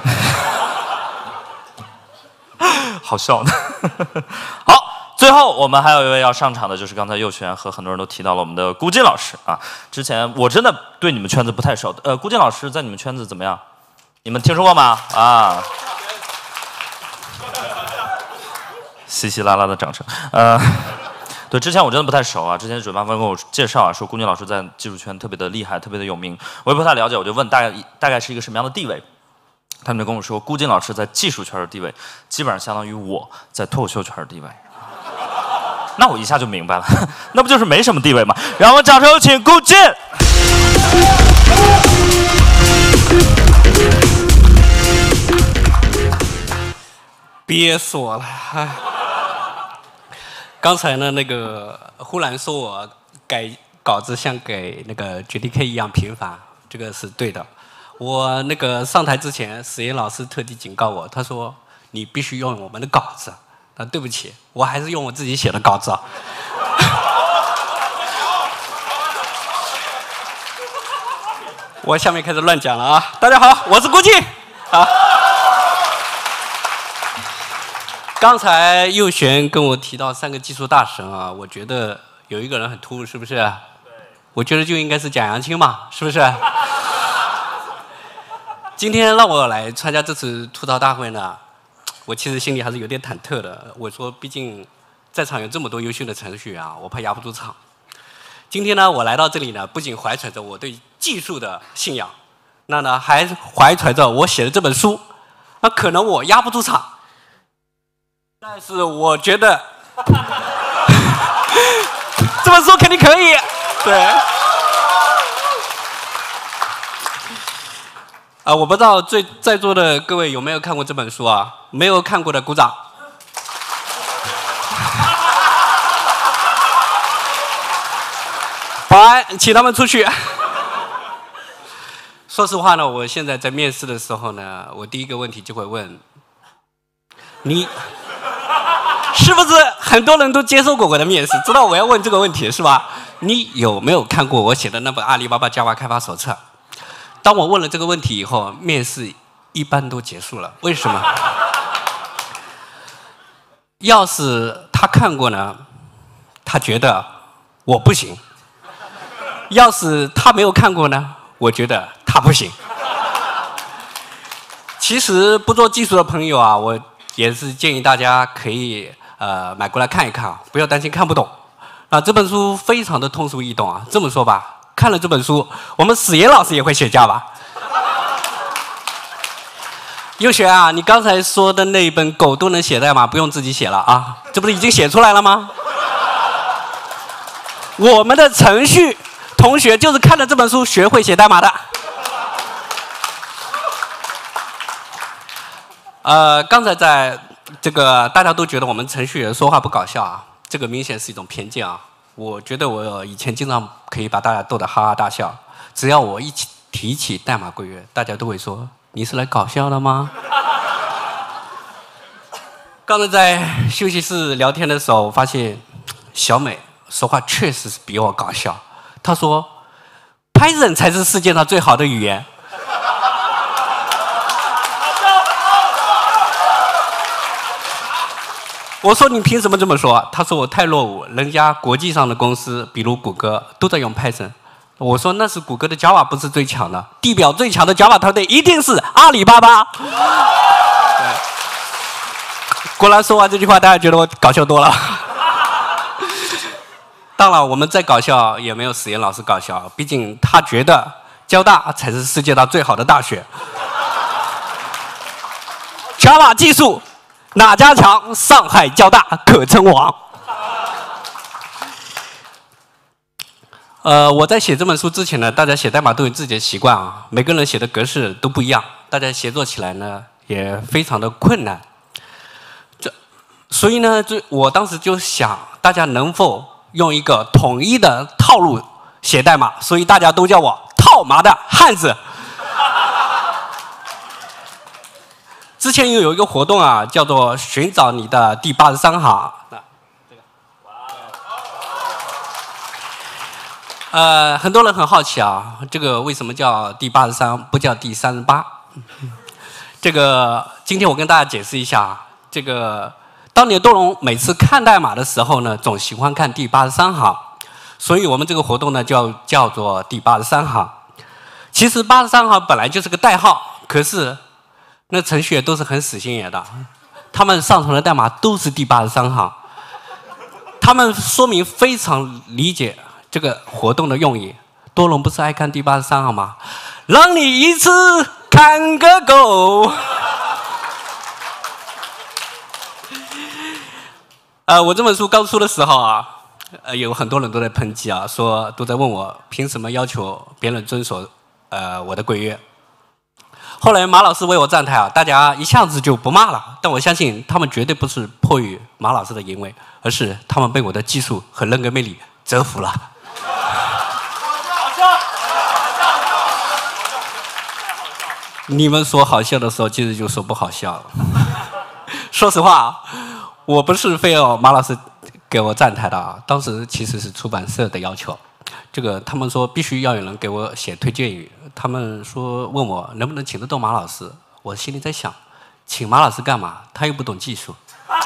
好笑呢。好。最后，我们还有一位要上场的，就是刚才佑璇和很多人都提到了我们的顾金老师啊。之前我真的对你们圈子不太熟，呃，顾金老师在你们圈子怎么样？你们听说过吗？啊，稀稀拉拉的掌声。呃，对，之前我真的不太熟啊。之前主办方跟我介绍啊，说顾金老师在技术圈特别的厉害，特别的有名。我也不太了解，我就问大概大概是一个什么样的地位。他们就跟我说，顾金老师在技术圈的地位，基本上相当于我在脱口秀圈的地位。那我一下就明白了，那不就是没什么地位吗？让我们掌声有请顾金。 憋死我了！哎，刚才呢，那个忽然说我改稿子像给那个 J D K 一样频繁，这个是对的。我那个上台之前，史岩老师特地警告我，他说你必须用我们的稿子。啊，对不起，我还是用我自己写的稿子啊。我下面开始乱讲了啊！大家好，我是顾静啊。刚才佑璇跟我提到三个技术大神啊，我觉得有一个人很突兀，是不是？对。我觉得就应该是蒋扬青嘛，是不是？今天让我来参加这次吐槽大会呢。我其实心里还是有点忐忑的。我说，毕竟在场有这么多优秀的程序员啊，我怕压不住场。今天呢，我来到这里呢，不仅怀揣着我对技术的信仰，那呢还怀揣着我写的这本书。那可能我压不住场，但是我觉得这本书肯定可以。对。啊，我不知道最在座的各位有没有看过这本书啊？没有看过的鼓掌。保安，请他们出去。说实话呢，我现在在面试的时候呢，我第一个问题就会问你，是不是很多人都接受过我的面试，知道我要问这个问题是吧？你有没有看过我写的那本《阿里巴巴 Java 开发手册》？当我问了这个问题以后，面试一般都结束了。为什么？要是他看过呢，他觉得我不行；要是他没有看过呢，我觉得他不行。其实不做技术的朋友啊，我也是建议大家可以呃买过来看一看，不要担心看不懂。啊，这本书非常的通俗易懂啊。这么说吧。看了这本书，我们史岩老师也会写 Java。佑璇啊，你刚才说的那一本《狗都能写代码》，不用自己写了啊，这不是已经写出来了吗？我们的程序同学就是看了这本书学会写代码的。呃，刚才在这个大家都觉得我们程序员说话不搞笑啊，这个明显是一种偏见啊。我觉得我以前经常可以把大家逗得哈哈大笑，只要我一起提起代码规约，大家都会说你是来搞笑的吗？刚才在休息室聊天的时候，发现小美说话确实是比我搞笑。她说 Python 才是世界上最好的语言。我说你凭什么这么说？他说我太落伍，人家国际上的公司，比如谷歌，都在用 Python。我说那是谷歌的 Java 不是最强的，地表最强的 Java 团队一定是阿里巴巴。果然说完这句话，大家觉得我搞笑多了。当然，我们再搞笑也没有史岩老师搞笑，毕竟他觉得交大才是世界上最好的大学。Java 技术哪家强？上海交大可称王。呃，我在写这本书之前呢，大家写代码都有自己的习惯啊，每个人写的格式都不一样，大家协作起来呢也非常的困难。这，所以呢，就我当时就想，大家能否用一个统一的套路写代码？所以大家都叫我套麻的汉子。 之前又有一个活动啊，叫做寻找你的第八十三行。呃，很多人很好奇啊，这个为什么叫第八十三，不叫第三十八？这个今天我跟大家解释一下，这个当年多龙每次看代码的时候呢，总喜欢看第八十三行，所以我们这个活动呢叫叫做第八十三行。其实八十三行本来就是个代号，可是那程序员都是很死心眼的，他们上传的代码都是第八十三行，他们说明非常理解这个活动的用意。多龙不是爱看第八十三行吗？让你一次看个够。呃，我这本书刚出的时候啊，呃，有很多人都在抨击啊，说都在问我凭什么要求别人遵守呃我的规约。后来马老师为我站台啊，大家一下子就不骂了。但我相信他们绝对不是迫于马老师的淫威，而是他们被我的技术和人格魅力折服了。你们说好笑的时候，其实就说不好笑了。说实话，我不是非要马老师给我站台的啊，当时其实是出版社的要求。这个他们说必须要有人给我写推荐语，他们说问我能不能请得动马老师。我心里在想，请马老师干嘛？他又不懂技术。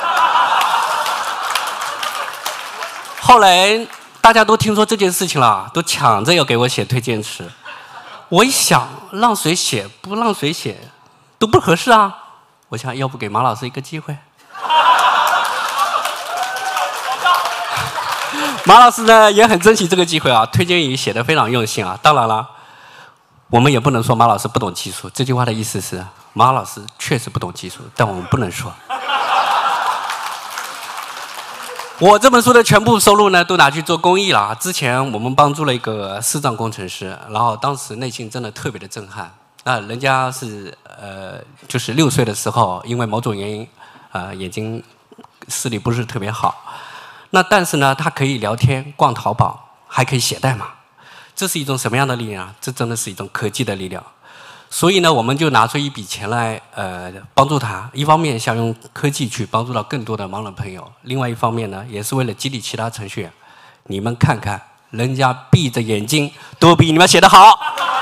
后来大家都听说这件事情了，都抢着要给我写推荐词。我一想，让谁写不让谁写都不合适啊。我想要不给马老师一个机会。马老师呢也很珍惜这个机会啊，推荐语写得非常用心啊。当然了，我们也不能说马老师不懂技术，这句话的意思是马老师确实不懂技术，但我们不能说。我这本书的全部收入呢，都拿去做公益了。之前我们帮助了一个视障工程师，然后当时内心真的特别的震撼。那人家是呃，就是六岁的时候，因为某种原因，呃，眼睛视力不是特别好。那但是呢，他可以聊天、逛淘宝，还可以写代码。这是一种什么样的力量？这真的是一种科技的力量。所以呢，我们就拿出一笔钱来，呃，帮助他。一方面想用科技去帮助到更多的盲人朋友，另外一方面呢，也是为了激励其他程序员。你们看看，人家闭着眼睛都比你们写得好。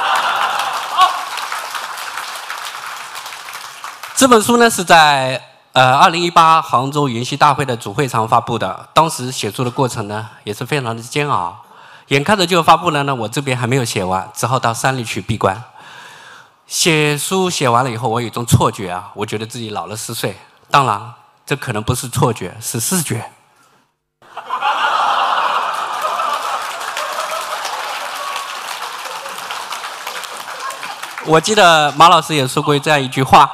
这本书呢是在呃二零一八杭州云栖大会的主会场发布的。当时写作的过程呢也是非常的煎熬，眼看着就要发布了呢，我这边还没有写完，只好到山里去闭关。写书写完了以后，我有一种错觉啊，我觉得自己老了十岁。当然，这可能不是错觉，是视觉。我记得马老师也说过这样一句话，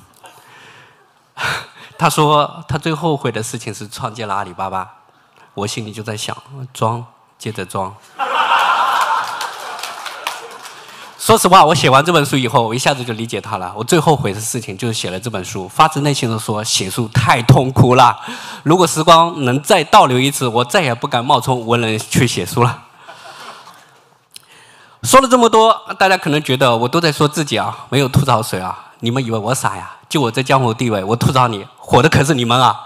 他说他最后悔的事情是创建了阿里巴巴。我心里就在想，装，接着装。说实话，我写完这本书以后，我一下子就理解他了。我最后悔的事情就是写了这本书，发自内心的说，写书太痛苦了。如果时光能再倒流一次，我再也不敢冒充文人去写书了。说了这么多，大家可能觉得我都在说自己啊，没有吐槽谁啊？你们以为我傻呀？就我这江湖地位，我吐槽你，火的可是你们啊！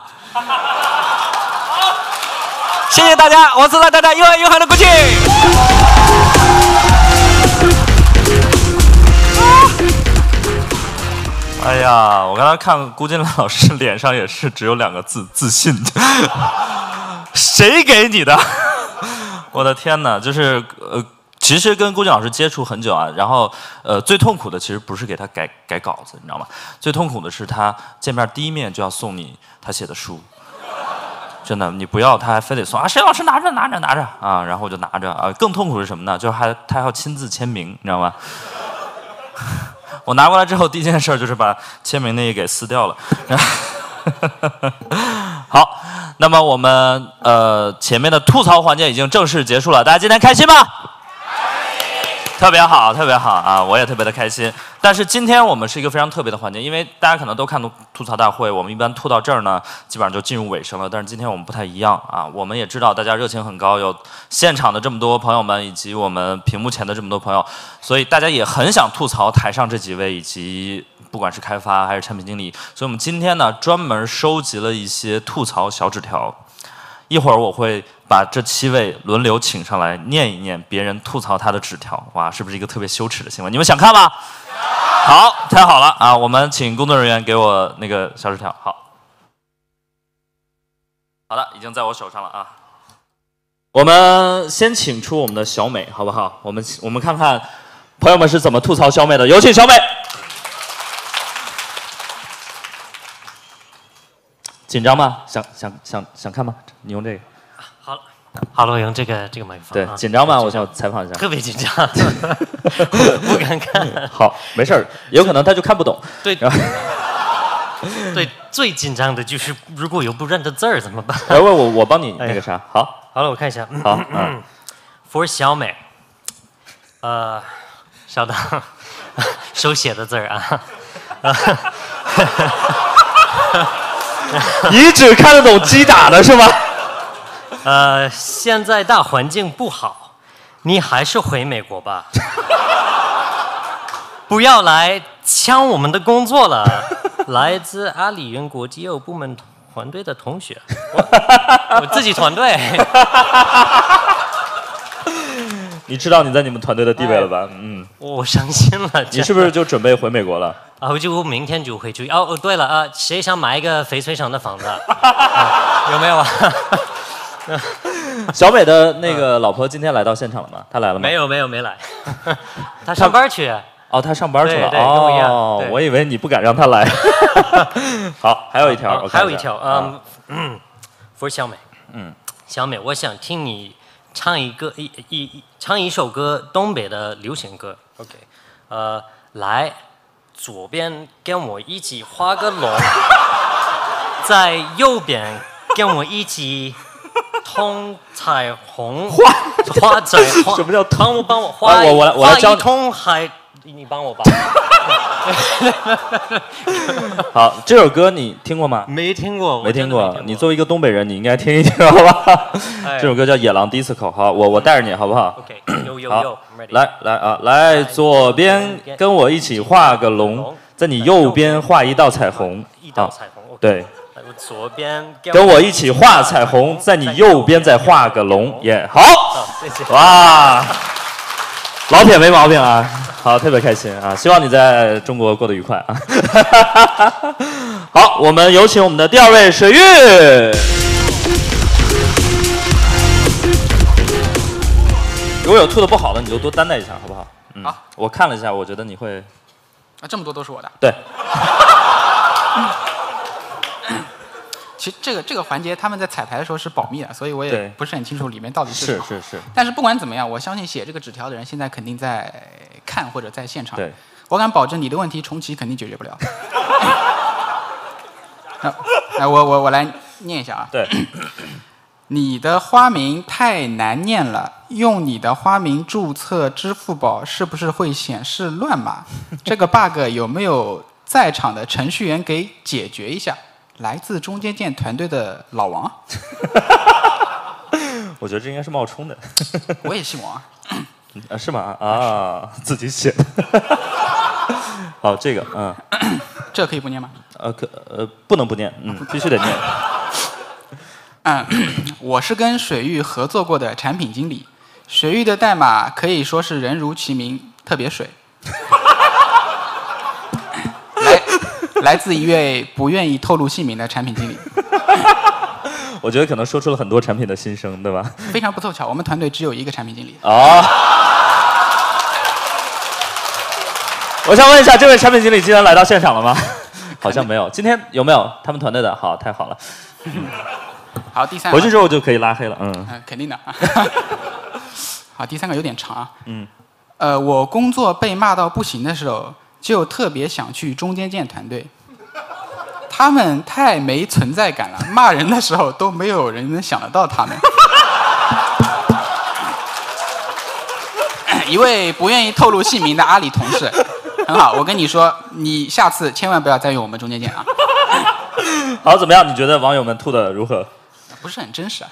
谢谢大家，我是大家又爱又恨的郭靖。 哎呀，我刚才看顾金兰老师脸上也是只有两个字：自信。谁给你的？我的天哪！就是呃，其实跟顾金老师接触很久啊，然后呃，最痛苦的其实不是给他改改稿子，你知道吗？最痛苦的是他见面第一面就要送你他写的书。真的，你不要，他还非得送啊！谁老师拿着拿着拿着啊！然后我就拿着啊。更痛苦是什么呢？就是还他还要亲自签名，你知道吗？我拿过来之后，第一件事就是把签名那一给撕掉了。好，那么我们呃前面的吐槽环节已经正式结束了，大家今天开心吗？特别好，特别好啊！我也特别的开心。但是今天我们是一个非常特别的环节，因为大家可能都看到吐槽大会，我们一般吐到这儿呢，基本上就进入尾声了。但是今天我们不太一样啊，我们也知道大家热情很高，有现场的这么多朋友们，以及我们屏幕前的这么多朋友，所以大家也很想吐槽台上这几位以及不管是开发还是产品经理。所以我们今天呢，专门收集了一些吐槽小纸条。一会儿我会把这七位轮流请上来念一念别人吐槽他的纸条。哇，是不是一个特别羞耻的新闻？你们想看吗？好，太好了啊！我们请工作人员给我那个小纸条。好，好的，已经在我手上了啊。我们先请出我们的小美，好不好？我们我们看看朋友们是怎么吐槽小美的。有请小美。紧张吗？想想想想看吗？你用这个。 好了，好了，我用这个这个麦克风。 对， 啊、 紧张吗？我想采访一下。 特别紧张，不敢看。 好，没事儿，有可能他就看不懂。 对。对，最紧张的就是如果有不认的字儿怎么办？ 来，我我我帮你那个啥。好， 好了，我看一下。 好，嗯 ，for 小美，呃，稍等，手写的字儿啊。 你只看得懂击打的是吗？ 呃，现在大环境不好，你还是回美国吧，不要来抢我们的工作了。来自阿里云国际业务部门团队的同学，我, 我自己团队。 你知道你在你们团队的地位了吧？嗯， 我伤心了。 你是不是就准备回美国了？ 啊，我就明天就回去。哦哦，对了啊，谁想买一个翡翠城的房子？啊、有没有啊？ 小美的那个老婆今天来到现场了吗？她来了吗？ 没有没有没来，她上班去。 哦，她上班去了。 对对，跟我一样。 哦，我以为你不敢让她来。好，还有一条， 哦、还有一条， 嗯嗯 ，for 小美， 嗯， 小美，我想听你唱一个一一唱一首歌，东北的流行歌。OK， 呃，来。左边跟我一起画个龙，在右边跟我一起通彩虹，画画彩虹。 什么叫帮我帮我画？ 我我我来教你。画一通海，你帮我吧。 好，这首歌你听过吗？ 没听过， 没听过。 没听过你作为一个东北人，你应该听一听，好吧？ 哎、 这首歌叫《野狼 disco》。好，我我带着你，好不好 ？OK， 有有有。 来来啊，来左边跟我一起画个龙，在你右边画一道彩虹。 一道彩虹。 对。 左边跟我一起画彩虹，在你右边再画个龙。耶，好。 谢谢。 哇，老铁没毛病啊。好，特别开心啊！希望你在中国过得愉快啊！好，我们有请我们的第二位水玉。如果有吐的不好的，你就多担待一下，好不好？嗯， 好。 我看了一下，我觉得你会。 啊，这么多都是我的。 对。 其实这个这个环节他们在彩排的时候是保密的，所以我也不是很清楚里面到底是什么。 是是是。 但是不管怎么样，我相信写这个纸条的人现在肯定在看或者在现场。 对。 我敢保证你的问题重启肯定解决不了。哎，我我我来念一下啊。 对。 你的花名太难念了，用你的花名注册支付宝是不是会显示乱码？这个 bug 有没有在场的程序员给解决一下？来自中间件团队的老王。 我觉得这应该是冒充的。 我也姓王。 啊，是吗？啊，自己写的。好，这个，嗯。 这可以不念吗？ 呃，可呃不能不念，嗯，必须得念。 嗯，我是跟水玉合作过的产品经理，水玉的代码可以说是人如其名，特别水。来，来自一位不愿意透露姓名的产品经理。 我觉得可能说出了很多产品的心声，对吧？ 非常不凑巧，我们团队只有一个产品经理。 哦。我想问一下，这位产品经理今天来到现场了吗？好像没有。今天有没有他们团队的？好，太好了。 好，第三个。回去之后就可以拉黑了，嗯。 嗯，肯定的。好，第三个有点长啊。 嗯。 呃，我工作被骂到不行的时候，就特别想去中间件团队。他们太没存在感了，骂人的时候都没有人能想得到他们。一位不愿意透露姓名的阿里同事，很好，我跟你说，你下次千万不要再用我们中间件啊。 好，怎么样？你觉得网友们吐的如何？ 不是很真实啊。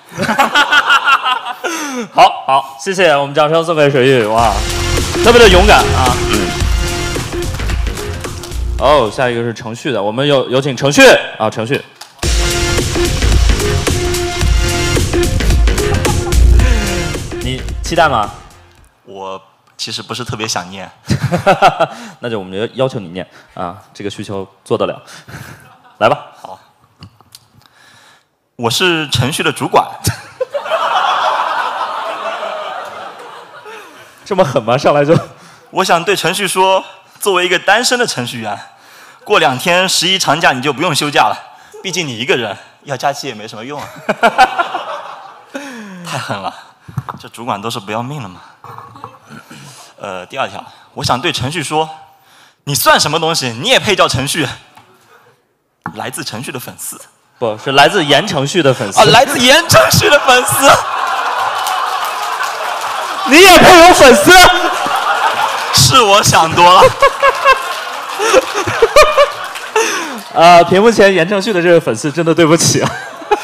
好好，谢谢，我们掌声送给水玉，哇，特别的勇敢啊。 哦，下一个是程序的，我们有有请程序啊，程序。你期待吗？ 我其实不是特别想念。 那就我们要求你念啊，这个需求做得了。来吧。 好。我是程序的主管。 这么狠吗？上来就。 我想对程序说，作为一个单身的程序员，过两天十一长假你就不用休假了，毕竟你一个人，要假期也没什么用啊。太狠了，这主管都是不要命了吗？呃，第二条，我想对程序说，你算什么东西？你也配叫程序？来自程序的粉丝， 不是来自言程序的粉丝啊，来自言程序的粉丝， 你也配有粉丝？ 是我想多了。 啊，屏幕前言程序的这位粉丝，真的对不起啊。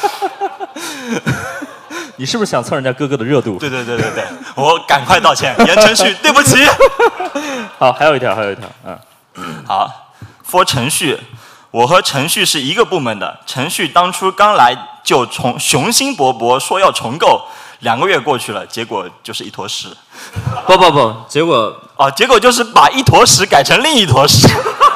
你是不是想蹭人家哥哥的热度？ 对对对对对，我赶快道歉，言程序，对不起。 好，还有一条，还有一条，嗯， 好 ，for 程序，我和程序是一个部门的，程序当初刚来就重雄心勃勃说要重构，两个月过去了，结果就是一坨屎。 不不不，结果哦，结果就是把一坨屎改成另一坨屎。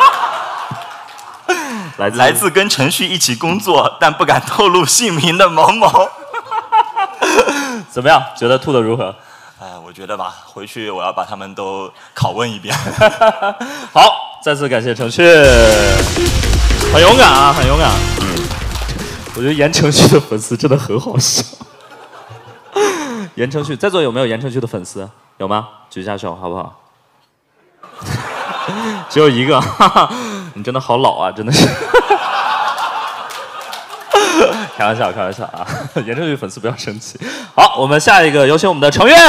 来自来自跟程序一起工作但不敢透露姓名的某某。 怎么样？觉得吐的如何？ 哎，我觉得吧，回去我要把他们都拷问一遍。 好，再次感谢程序，很勇敢啊，很勇敢。我觉得言程序的粉丝真的很好笑。言程序，在座有没有言程序的粉丝？有吗？举一下手，好不好？只有一个，哈哈，你真的好老啊，真的是。开玩笑，开玩笑啊！言程序粉丝不要生气。好，我们下一个有请我们的程越。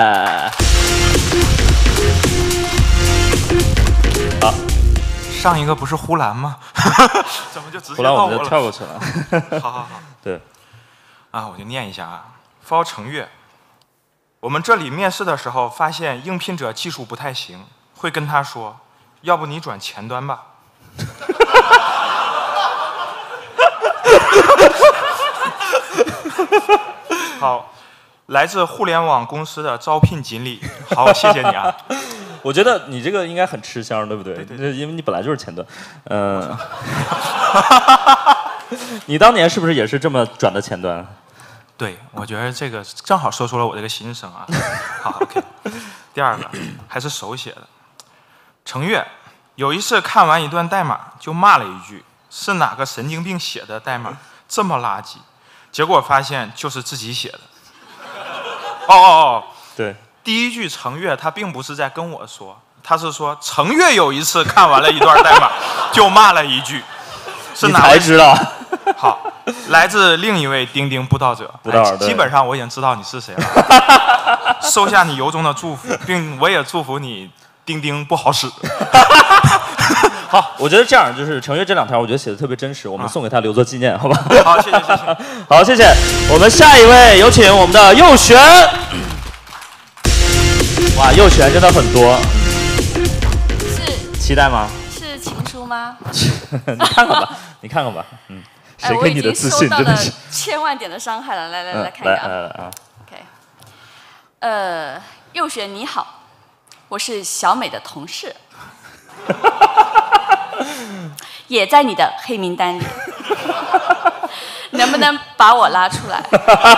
好， 上一个不是呼兰吗？怎么就直接呼兰我们就到我了？ 跳过去了。 好好好， 对， 啊，我就念一下啊 ，for 程越，我们这里面试的时候发现应聘者技术不太行，会跟他说，要不你转前端吧。好，来自互联网公司的招聘锦鲤，好，谢谢你啊。 我觉得你这个应该很吃香，对不对？ 对对对， 因为你本来就是前端。嗯、呃，你当年是不是也是这么转的前端？ 对，我觉得这个正好说出了我这个心声啊。好 ，OK。第二个还是手写的，程越有一次看完一段代码就骂了一句：“是哪个神经病写的代码这么垃圾？”结果发现就是自己写的。哦哦哦， 对， 第一句程越他并不是在跟我说，他是说程越有一次看完了一段代码就骂了一句，是哪位？ 你才知道。 好，来自另一位钉钉布道者， 布道者哎基本上我已经知道你是谁了。收下你由衷的祝福，并我也祝福你钉钉不好使。 好，我觉得这样就是程越这两条，我觉得写的特别真实，我们送给他留作纪念，好吧？ 好，谢谢谢谢。 好，谢谢。我们下一位有请我们的右旋。哇，右旋真的很多。 是。 期待吗？ 是情书吗？ 你看看吧，你看看吧，嗯。谁给你的自信真的是？ 千万点的伤害了，来来来看一来下。 来来啊。 OK。呃，右旋你好，我是小美的同事。也在你的黑名单里，能不能把我拉出来？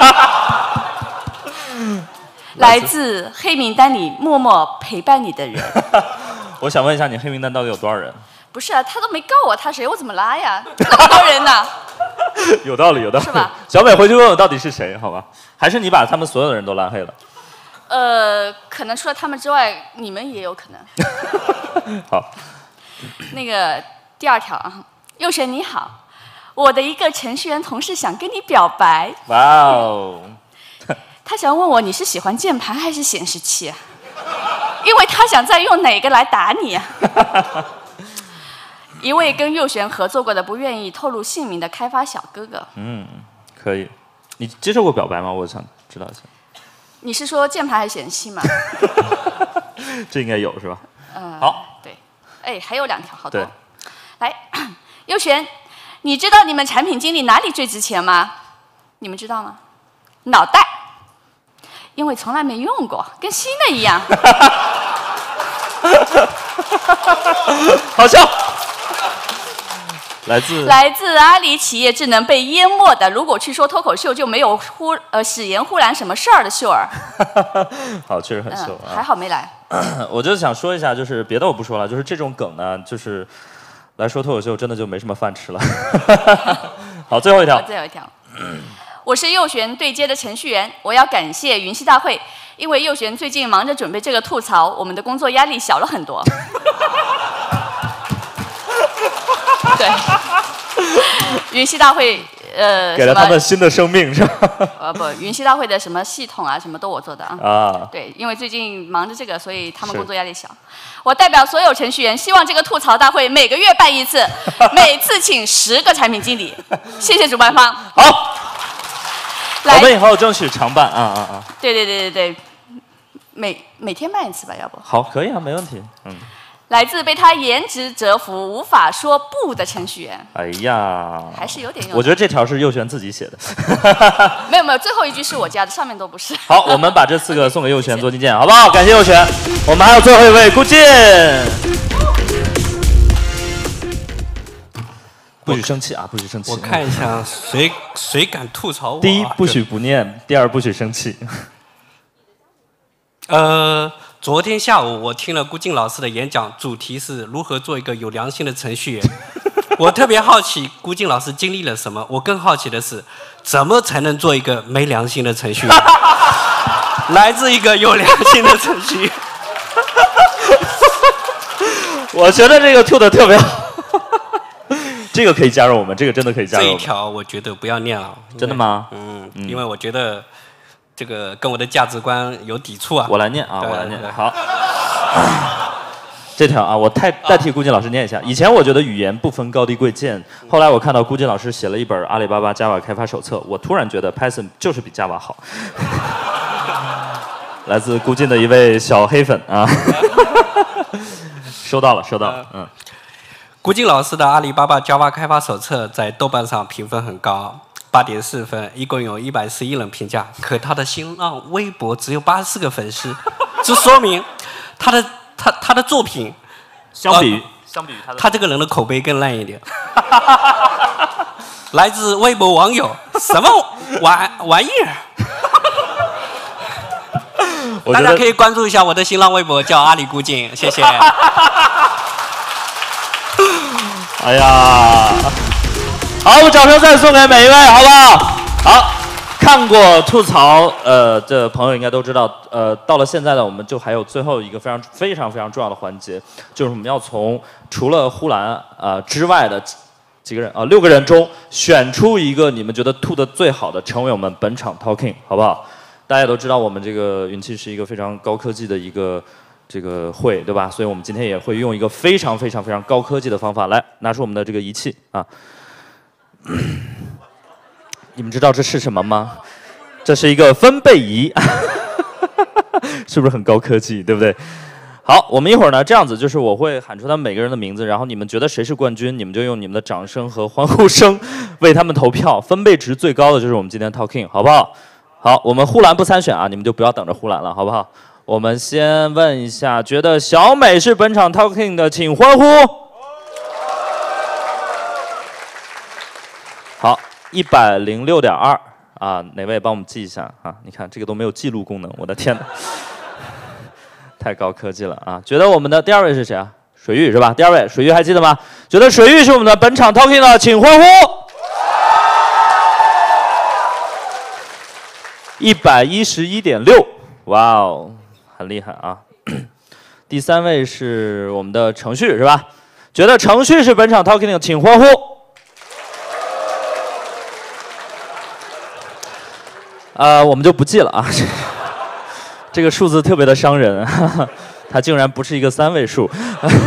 来自黑名单里默默陪伴你的人。 我想问一下，你黑名单到底有多少人？ 不是啊，他都没告我，他谁？我怎么拉呀？那么多人呢？ 有道理，有道理。 是吧？ 小美回去问问到底是谁，好吧？还是你把他们所有的人都拉黑了？ 呃，可能除了他们之外，你们也有可能。 好。 那个第二条啊，右旋你好，我的一个程序员同事想跟你表白。 哇哦！ 他想问我你是喜欢键盘还是显示器啊？因为他想再用哪个来打你啊。一位跟右旋合作过的不愿意透露姓名的开发小哥哥。 嗯，可以。你接受过表白吗？我想知道一下。 你是说键盘还是显示器吗？ 这应该有是吧？ 嗯， 好。 对。哎，还有两条，好多。 来，优璇，你知道你们产品经理哪里最值钱吗？你们知道吗？脑袋，因为从来没用过，跟新的一样。 好笑。来自来自阿里企业智能被淹没的，如果去说脱口秀就没有忽呃史言忽然什么事儿的秀儿。 好，确实很秀啊、 嗯，还好没来。 我就想说一下，就是别的我不说了，就是这种梗呢，就是来说脱口秀真的就没什么饭吃了。好，最后一条。 最后一条。我是右旋对接的程序员，我要感谢云栖大会，因为右旋最近忙着准备这个吐槽，我们的工作压力小了很多。对，云栖大会，呃， 给了他们新的生命是吧？ 呃，不，云栖大会的什么系统啊，什么都我做的啊。 啊。 对，因为最近忙着这个，所以他们工作压力小。我代表所有程序员，希望这个吐槽大会每个月办一次，每次请十个产品经理。谢谢主办方。 好。我们以后争取常办啊啊啊！ 对对对对对，每每天办一次吧，要不？ 好，可以啊，没问题。嗯。 来自被他颜值折服、无法说不的程序员。 哎呀， 还是有点用。 我觉得这条是右旋自己写的。 没有没有，最后一句是我加的，上面都不是。 好，我们把这四个送给右旋做金件，好不好？感谢右旋。我们还有最后一位顾进。不许生气啊！不许生气。 我看一下谁谁敢吐槽我、啊。 第一，不许不念；第二，不许生气。 呃。昨天下午我听了顾静老师的演讲，主题是如何做一个有良心的程序员。我特别好奇顾静老师经历了什么，我更好奇的是，怎么才能做一个没良心的程序员？来自一个有良心的程序员。 我觉得这个吐的特别好，这个可以加入我们，这个真的可以加入我们。 这一条我觉得不要念了。 真的吗？ 嗯，嗯因为我觉得。这个跟我的价值观有抵触啊！ 我来念啊，我来念。好，这条啊，我代代替顾静老师念一下。以前我觉得语言不分高低贵贱，后来我看到顾静老师写了一本阿里巴巴 Java 开发手册，我突然觉得 Python 就是比 Java 好。来自顾静的一位小黑粉啊，收到了，收到了，嗯。 顾静老师的阿里巴巴 Java 开发手册在豆瓣上评分很高。八点四分，一共有一百十一人评价，可他的新浪微博只有八十四个粉丝，这说明他的他他的作品相比于、呃、 相比于他的他这个人的口碑更烂一点。来自微博网友，什么玩玩意儿？大家可以关注一下我的新浪微博，叫阿里顾静，谢谢。 哎呀。好，我们掌声再送给每一位，好不好？好，看过吐槽呃的朋友应该都知道，呃，到了现在呢，我们就还有最后一个非常非常非常重要的环节，就是我们要从除了呼兰呃之外的几个人啊、呃、六个人中选出一个你们觉得吐的最好的，成为我们本场 talking， 好不好？大家都知道我们这个云栖是一个非常高科技的一个这个会，对吧？所以我们今天也会用一个非常非常非常高科技的方法来拿出我们的这个仪器啊。你们知道这是什么吗？这是一个分贝仪，是不是很高科技，对不对？好，我们一会儿呢，这样子就是我会喊出他们每个人的名字，然后你们觉得谁是冠军，你们就用你们的掌声和欢呼声为他们投票。分贝值最高的就是我们今天 talking， 好不好？好，我们呼兰不参选啊，你们就不要等着呼兰了，好不好？我们先问一下，觉得小美是本场 talking 的，请欢呼。好，一百零六点二啊，哪位帮我们记一下啊？你看这个都没有记录功能，我的天哪，太高科技了啊！觉得我们的第二位是谁啊？水玉是吧？第二位，水玉还记得吗？觉得水玉是我们的本场 talking 的，请欢呼。一百一十一点六，哇哦，很厉害啊！第三位是我们的程序是吧？觉得程序是本场 talking 的，请欢呼。呃，我们就不记了啊，这个数字特别的伤人，哈哈，它竟然不是一个三位数。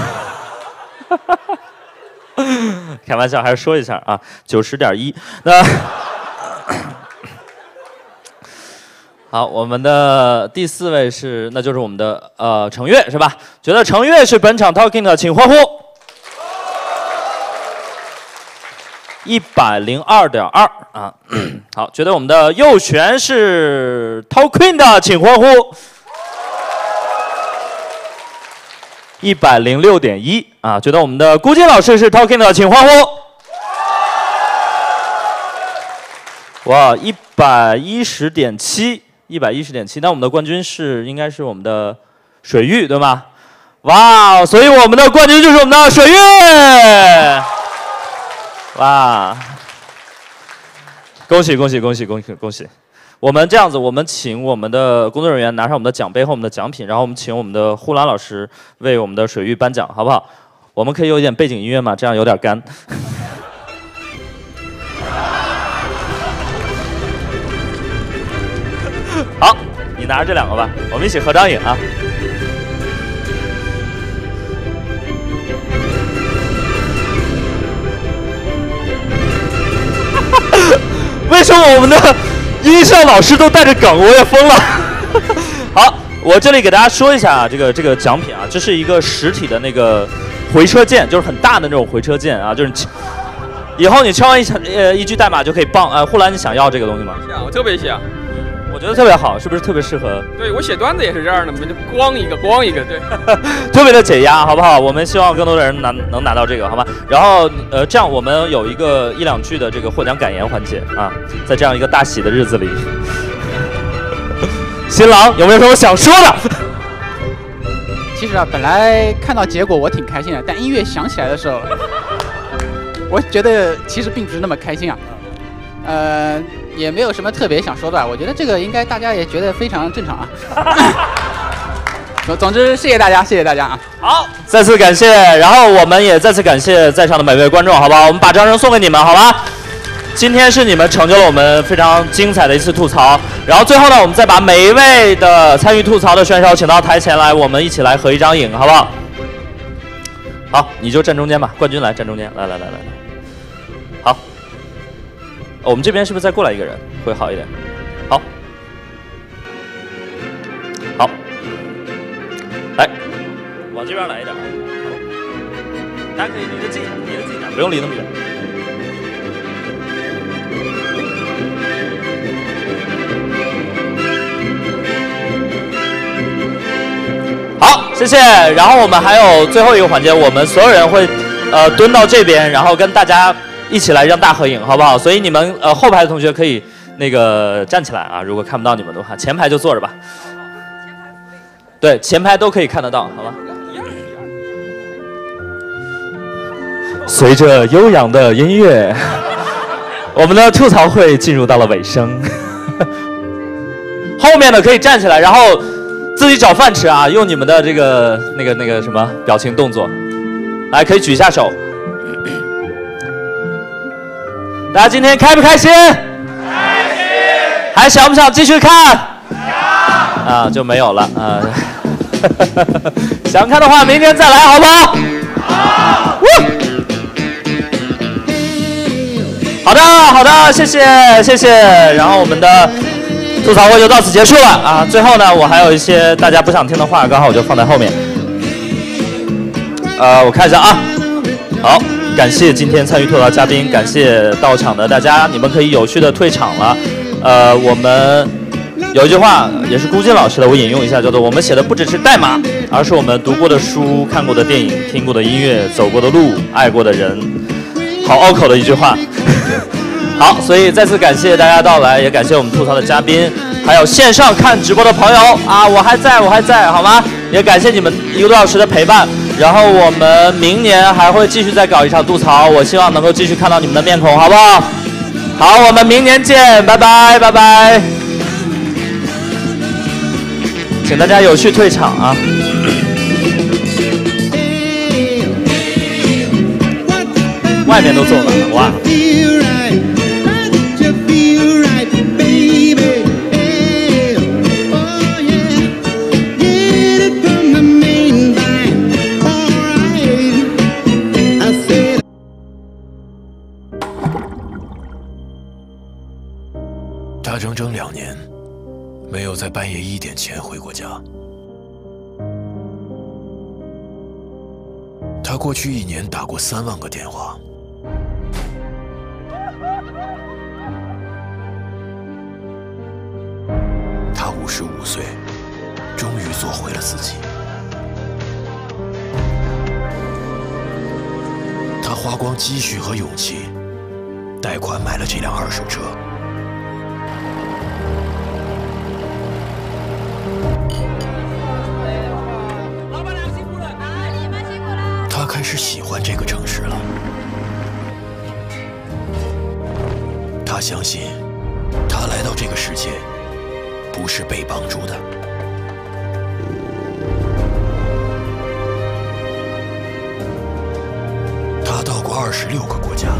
开玩笑，还是说一下啊，九十点一。那好，我们的第四位是，那就是我们的呃程越是吧？觉得程越是本场 talking 的，请欢呼。 一百零二点二啊。好，觉得我们的右旋是 Tolkien 的，请欢呼。一百零六点一啊，觉得我们的顾金老师是 Tolkien 的，请欢呼。哇，一百一十点七，一百一十点七，那我们的冠军是应该是我们的水玉，对吗？哇，所以我们的冠军就是我们的水玉。哇，恭喜恭喜恭喜恭喜恭喜！我们这样子，我们请我们的工作人员拿上我们的奖杯和我们的奖品，然后我们请我们的呼兰老师为我们的水玉颁奖，好不好？我们可以有一点背景音乐吗？这样有点干。好，你拿着这两个吧，我们一起合张影啊。为什么我们的音效老师都带着梗？我也疯了。好，我这里给大家说一下啊，这个这个奖品啊，这是一个实体的那个回车键，就是很大的那种回车键啊，就是以后你敲完一呃一句代码就可以棒。呃，呼兰，你想要这个东西吗？ 想，我特别想。 我觉得特别好，是不是特别适合？ 对，我写段子也是这样的，就咣一个咣一个，对， 特别的解压，好不好？我们希望更多的人拿能拿到这个，好吗？然后呃，这样我们有一个一两句的这个获奖感言环节啊，在这样一个大喜的日子里，新郎有没有什么想说的？ 其实啊，本来看到结果我挺开心的，但音乐响起来的时候，我觉得其实并不是那么开心啊。呃。也没有什么特别想说的，我觉得这个应该大家也觉得非常正常啊。总总之，谢谢大家，谢谢大家啊！ 好，再次感谢，然后我们也再次感谢在场的每位观众，好不好？我们把掌声送给你们，好吧？今天是你们成就了我们非常精彩的一次吐槽，然后最后呢，我们再把每一位的参与吐槽的选手请到台前来，我们一起来合一张影，好不好？好，你就站中间吧，冠军来站中间，来来来来来，好。我们这边是不是再过来一个人会好一点？好，好，来，往这边来一点。大家可以离得近，离得近点，不用离那么远。好，谢谢。然后我们还有最后一个环节，我们所有人会呃蹲到这边，然后跟大家一起来让大合影，好不好？所以你们呃后排的同学可以那个站起来啊，如果看不到你们的话，前排就坐着吧。对，前排都可以看得到，好吧？随着悠扬的音乐，我们的吐槽会进入到了尾声。后面的可以站起来，然后自己找饭吃啊，用你们的这个那个那个什么表情动作，来可以举一下手。大家今天开不开心？开心。还想不想继续看？想。啊，就没有了啊。想看的话，明天再来，好不好？好。好的，好的，谢谢，谢谢。然后我们的吐槽会就到此结束了啊。最后呢，我还有一些大家不想听的话，刚好我就放在后面。呃，我看一下啊。好。感谢今天参与吐槽嘉宾，感谢到场的大家，你们可以有序的退场了。呃，我们有一句话也是顾金老师的，我引用一下，叫做“我们写的不只是代码，而是我们读过的书、看过的电影、听过的音乐、走过的路、爱过的人”。好拗口的一句话。好，所以再次感谢大家到来，也感谢我们吐槽的嘉宾，还有线上看直播的朋友啊，我还在，我还在，好吗？也感谢你们一个多小时的陪伴。然后我们明年还会继续再搞一场吐槽，我希望能够继续看到你们的面孔，好不好？好，我们明年见，拜拜，拜拜。请大家有序退场啊。外面都坐满了，哇！ 他整整两年没有在半夜一点前回过家。他过去一年打过三万个电话， 五十五岁，终于做回了自己。他花光积蓄和勇气，贷款买了这辆二手车。 老板娘辛苦了，啊，你们辛苦了。 他开始喜欢这个城市了。他相信，他来到这个世界不是被帮助的。他到过二十六个国家。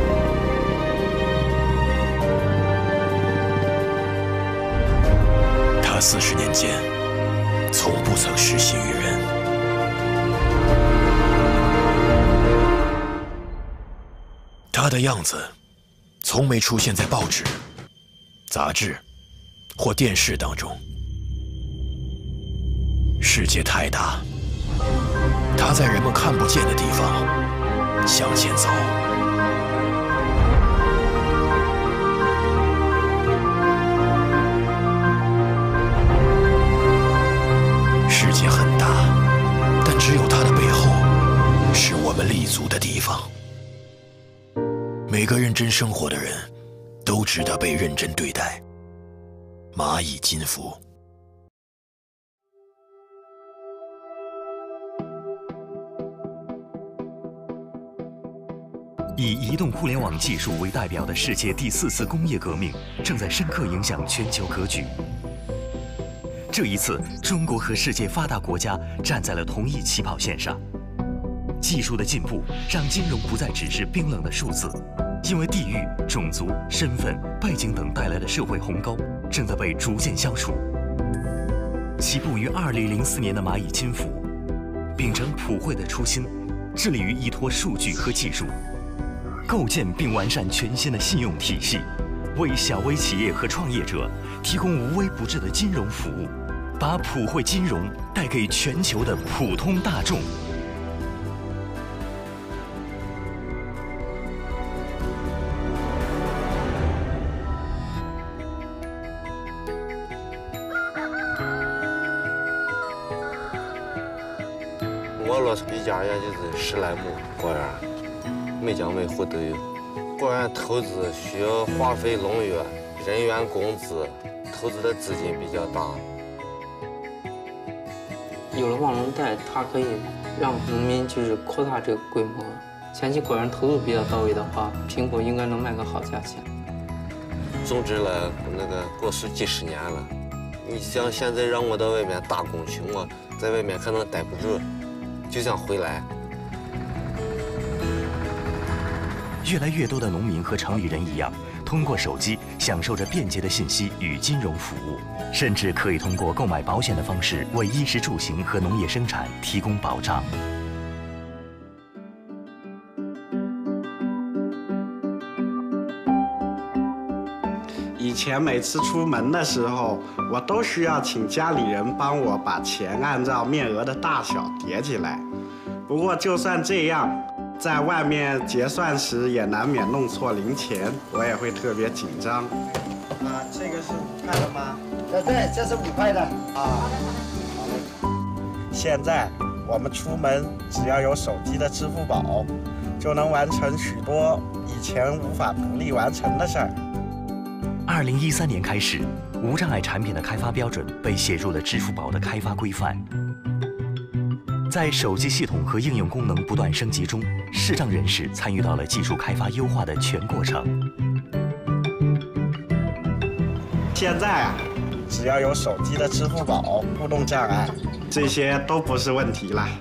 他四十年间从不曾失信于人。他的样子从没出现在报纸、杂志或电视当中。世界太大，他在人们看不见的地方向前走。世界很大，但只有它的背后是我们立足的地方。每个认真生活的人都值得被认真对待。蚂蚁金服。 以移动互联网技术为代表的世界第四次工业革命正在深刻影响全球格局。这一次，中国和世界发达国家站在了同一起跑线上。技术的进步让金融不再只是冰冷的数字，因为地域、种族、身份、背景等带来的社会鸿沟正在被逐渐消除。起步于二零零四年的蚂蚁金服，秉承普惠的初心，致力于依托数据和技术，构建并完善全新的信用体系，为小微企业和创业者提供无微不至的金融服务，把普惠金融带给全球的普通大众。 我落水家也就是十来亩果园，每家每户都有。果园投资需要化肥、农药、人员工资，投资的资金比较大。 有了网农贷，它可以让农民就是扩大这个规模。前期果园投入比较到位的话，苹果应该能卖个好价钱。 种植了那个果树几十年了，你像现在让我到外面打工去，我在外面可能待不住，就想回来。 越来越多的农民和城里人一样，通过手机享受着便捷的信息与金融服务，甚至可以通过购买保险的方式为衣食住行和农业生产提供保障。 以前每次出门的时候，我都需要请家里人帮我把钱按照面额的大小叠起来。不过就算这样，在外面结算时也难免弄错零钱，我也会特别紧张。啊，这个是五块的吗？对对，这是五块的啊。现在我们出门只要有手机的支付宝，就能完成许多以前无法独立完成的事儿。 二零一三年开始，无障碍产品的开发标准被写入了支付宝的开发规范。在手机系统和应用功能不断升级中，视障人士参与到了技术开发优化的全过程。 现在啊，只要有手机的支付宝、互动障碍，这些都不是问题了。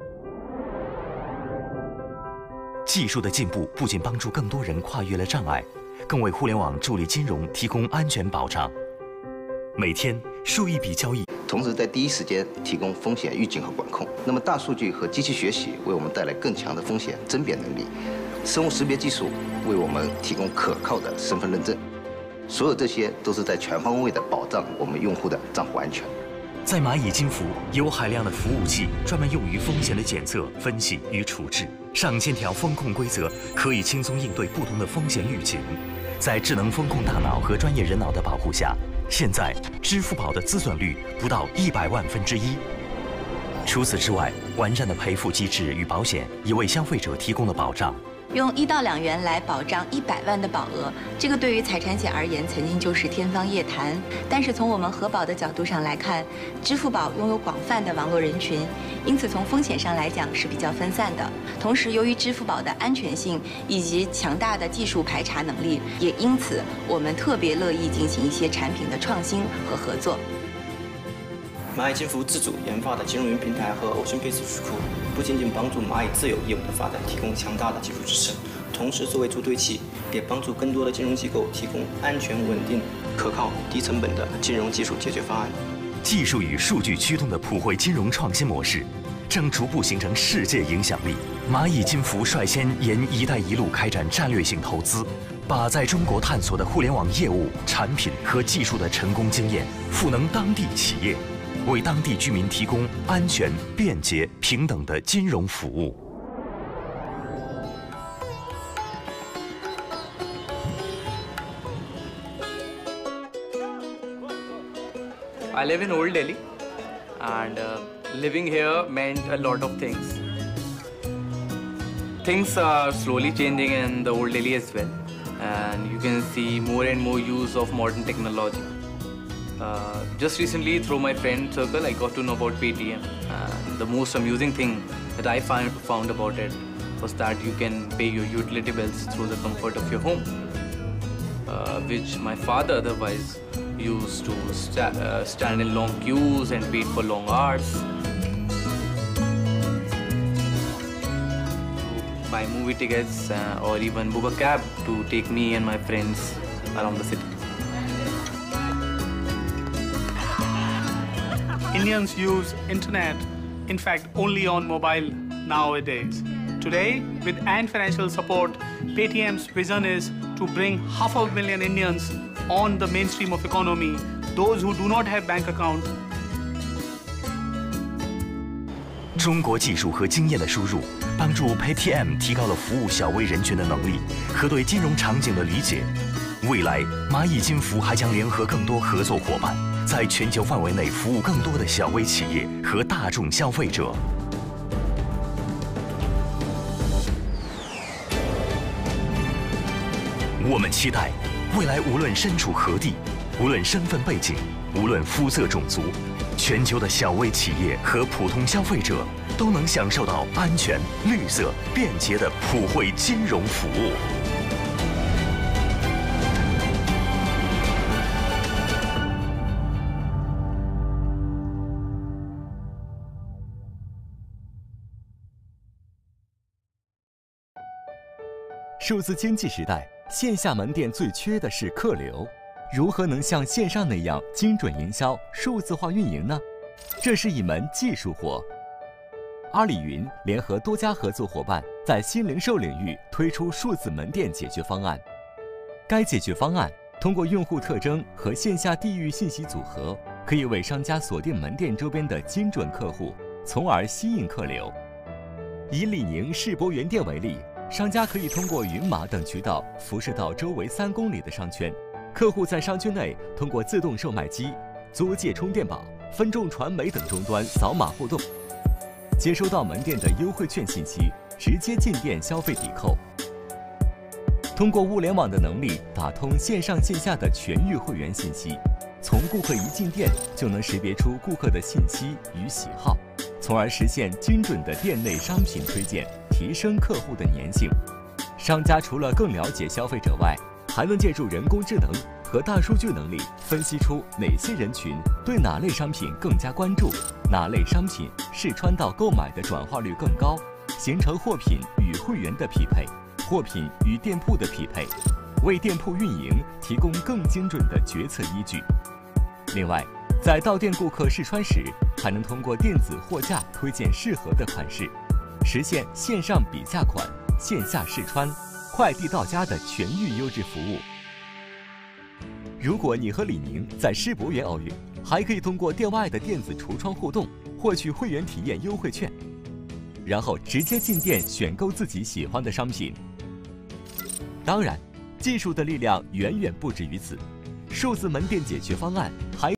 技术的进步不仅帮助更多人跨越了障碍，更为互联网助力金融提供安全保障。每天数亿笔交易， 同时在第一时间提供风险预警和管控。那么大数据和机器学习为我们带来更强的风险甄别能力，生物识别技术为我们提供可靠的身份认证。所有这些都是在全方位的保障我们用户的账户安全。 在蚂蚁金服有海量的服务器，专门用于风险的检测、分析与处置。上千条风控规则可以轻松应对不同的风险预警。在智能风控大脑和专业人脑的保护下， 现在支付宝的资转率不到一百万分之一。除此之外，完善的赔付机制与保险也为消费者提供了保障。 用一到两元来保障一百万的保额，这个对于财产险而言曾经就是天方夜谭。但是从我们核保的角度上来看，支付宝拥有广泛的网络人群，因此从风险上来讲是比较分散的。同时，由于支付宝的安全性以及强大的技术排查能力，也因此我们特别乐意进行一些产品的创新和合作。 蚂蚁金服自主研发的金融云平台和 OceanPay 数据库，不仅仅帮助蚂蚁自有业务的发展提供强大的技术支撑，同时作为助推器，也帮助更多的金融机构提供安全、稳定、可靠、低成本的金融技术解决方案。 技术与数据驱动的普惠金融创新模式，正逐步形成世界影响力。蚂蚁金服率先沿“一带一路”开展战略性投资，把在中国探索的互联网业务、产品和技术的成功经验赋能当地企业。为当地居民提供安全、便捷、平等的金融服务。 I live in Old Delhi, and uh, living here meant a lot of things. Things are slowly changing in the Old Delhi as well, and you can see more and more use of modern technology. Uh, just recently, through my friend circle, I got to know about Paytm. And the most amusing thing that I find, found about it was that you can pay your utility bills through the comfort of your home, uh, which my father otherwise used to sta uh, stand in long queues and wait for long hours. To buy movie tickets uh, or even book a cab to take me and my friends around the city. Indians use internet, in fact, only on mobile nowadays. Today, with Ant Financial support, Paytm's vision is to bring half a million Indians on the mainstream of economy, those who do not have bank account. 中国技术和经验的输入，帮助 Paytm 提高了服务小微人群的能力和对金融场景的理解。未来，蚂蚁金服还将联合更多合作伙伴，在全球范围内服务更多的小微企业和大众消费者。我们期待未来，无论身处何地，无论身份背景，无论肤色种族，全球的小微企业和普通消费者都能享受到安全、绿色、便捷的普惠金融服务。 数字经济时代，线下门店最缺的是客流，如何能像线上那样精准营销、数字化运营呢？这是一门技术活。阿里云联合多家合作伙伴，在新零售领域推出数字门店解决方案。该解决方案通过用户特征和线下地域信息组合，可以为商家锁定门店周边的精准客户，从而吸引客流。以李宁世博园店为例，商家可以通过云码等渠道辐射到周围三公里的商圈，客户在商圈内通过自动售卖机、租借充电宝、分众传媒等终端扫码互动，接收到门店的优惠券信息，直接进店消费抵扣。通过物联网的能力，打通线上线下的全域会员信息，从顾客一进店就能识别出顾客的信息与喜好，从而实现精准的店内商品推荐，提升客户的粘性。商家除了更了解消费者外，还能借助人工智能和大数据能力，分析出哪些人群对哪类商品更加关注，哪类商品试穿到购买的转化率更高，形成货品与会员的匹配，货品与店铺的匹配，为店铺运营提供更精准的决策依据。另外，在到店顾客试穿时，还能通过电子货架推荐适合的款式，实现线上比价款、线下试穿、快递到家的全域优质服务。如果你和李宁在世博园偶遇，还可以通过店外的电子橱窗互动，获取会员体验优惠券，然后直接进店选购自己喜欢的商品。当然，技术的力量远远不止于此。 数字门店解决方案还。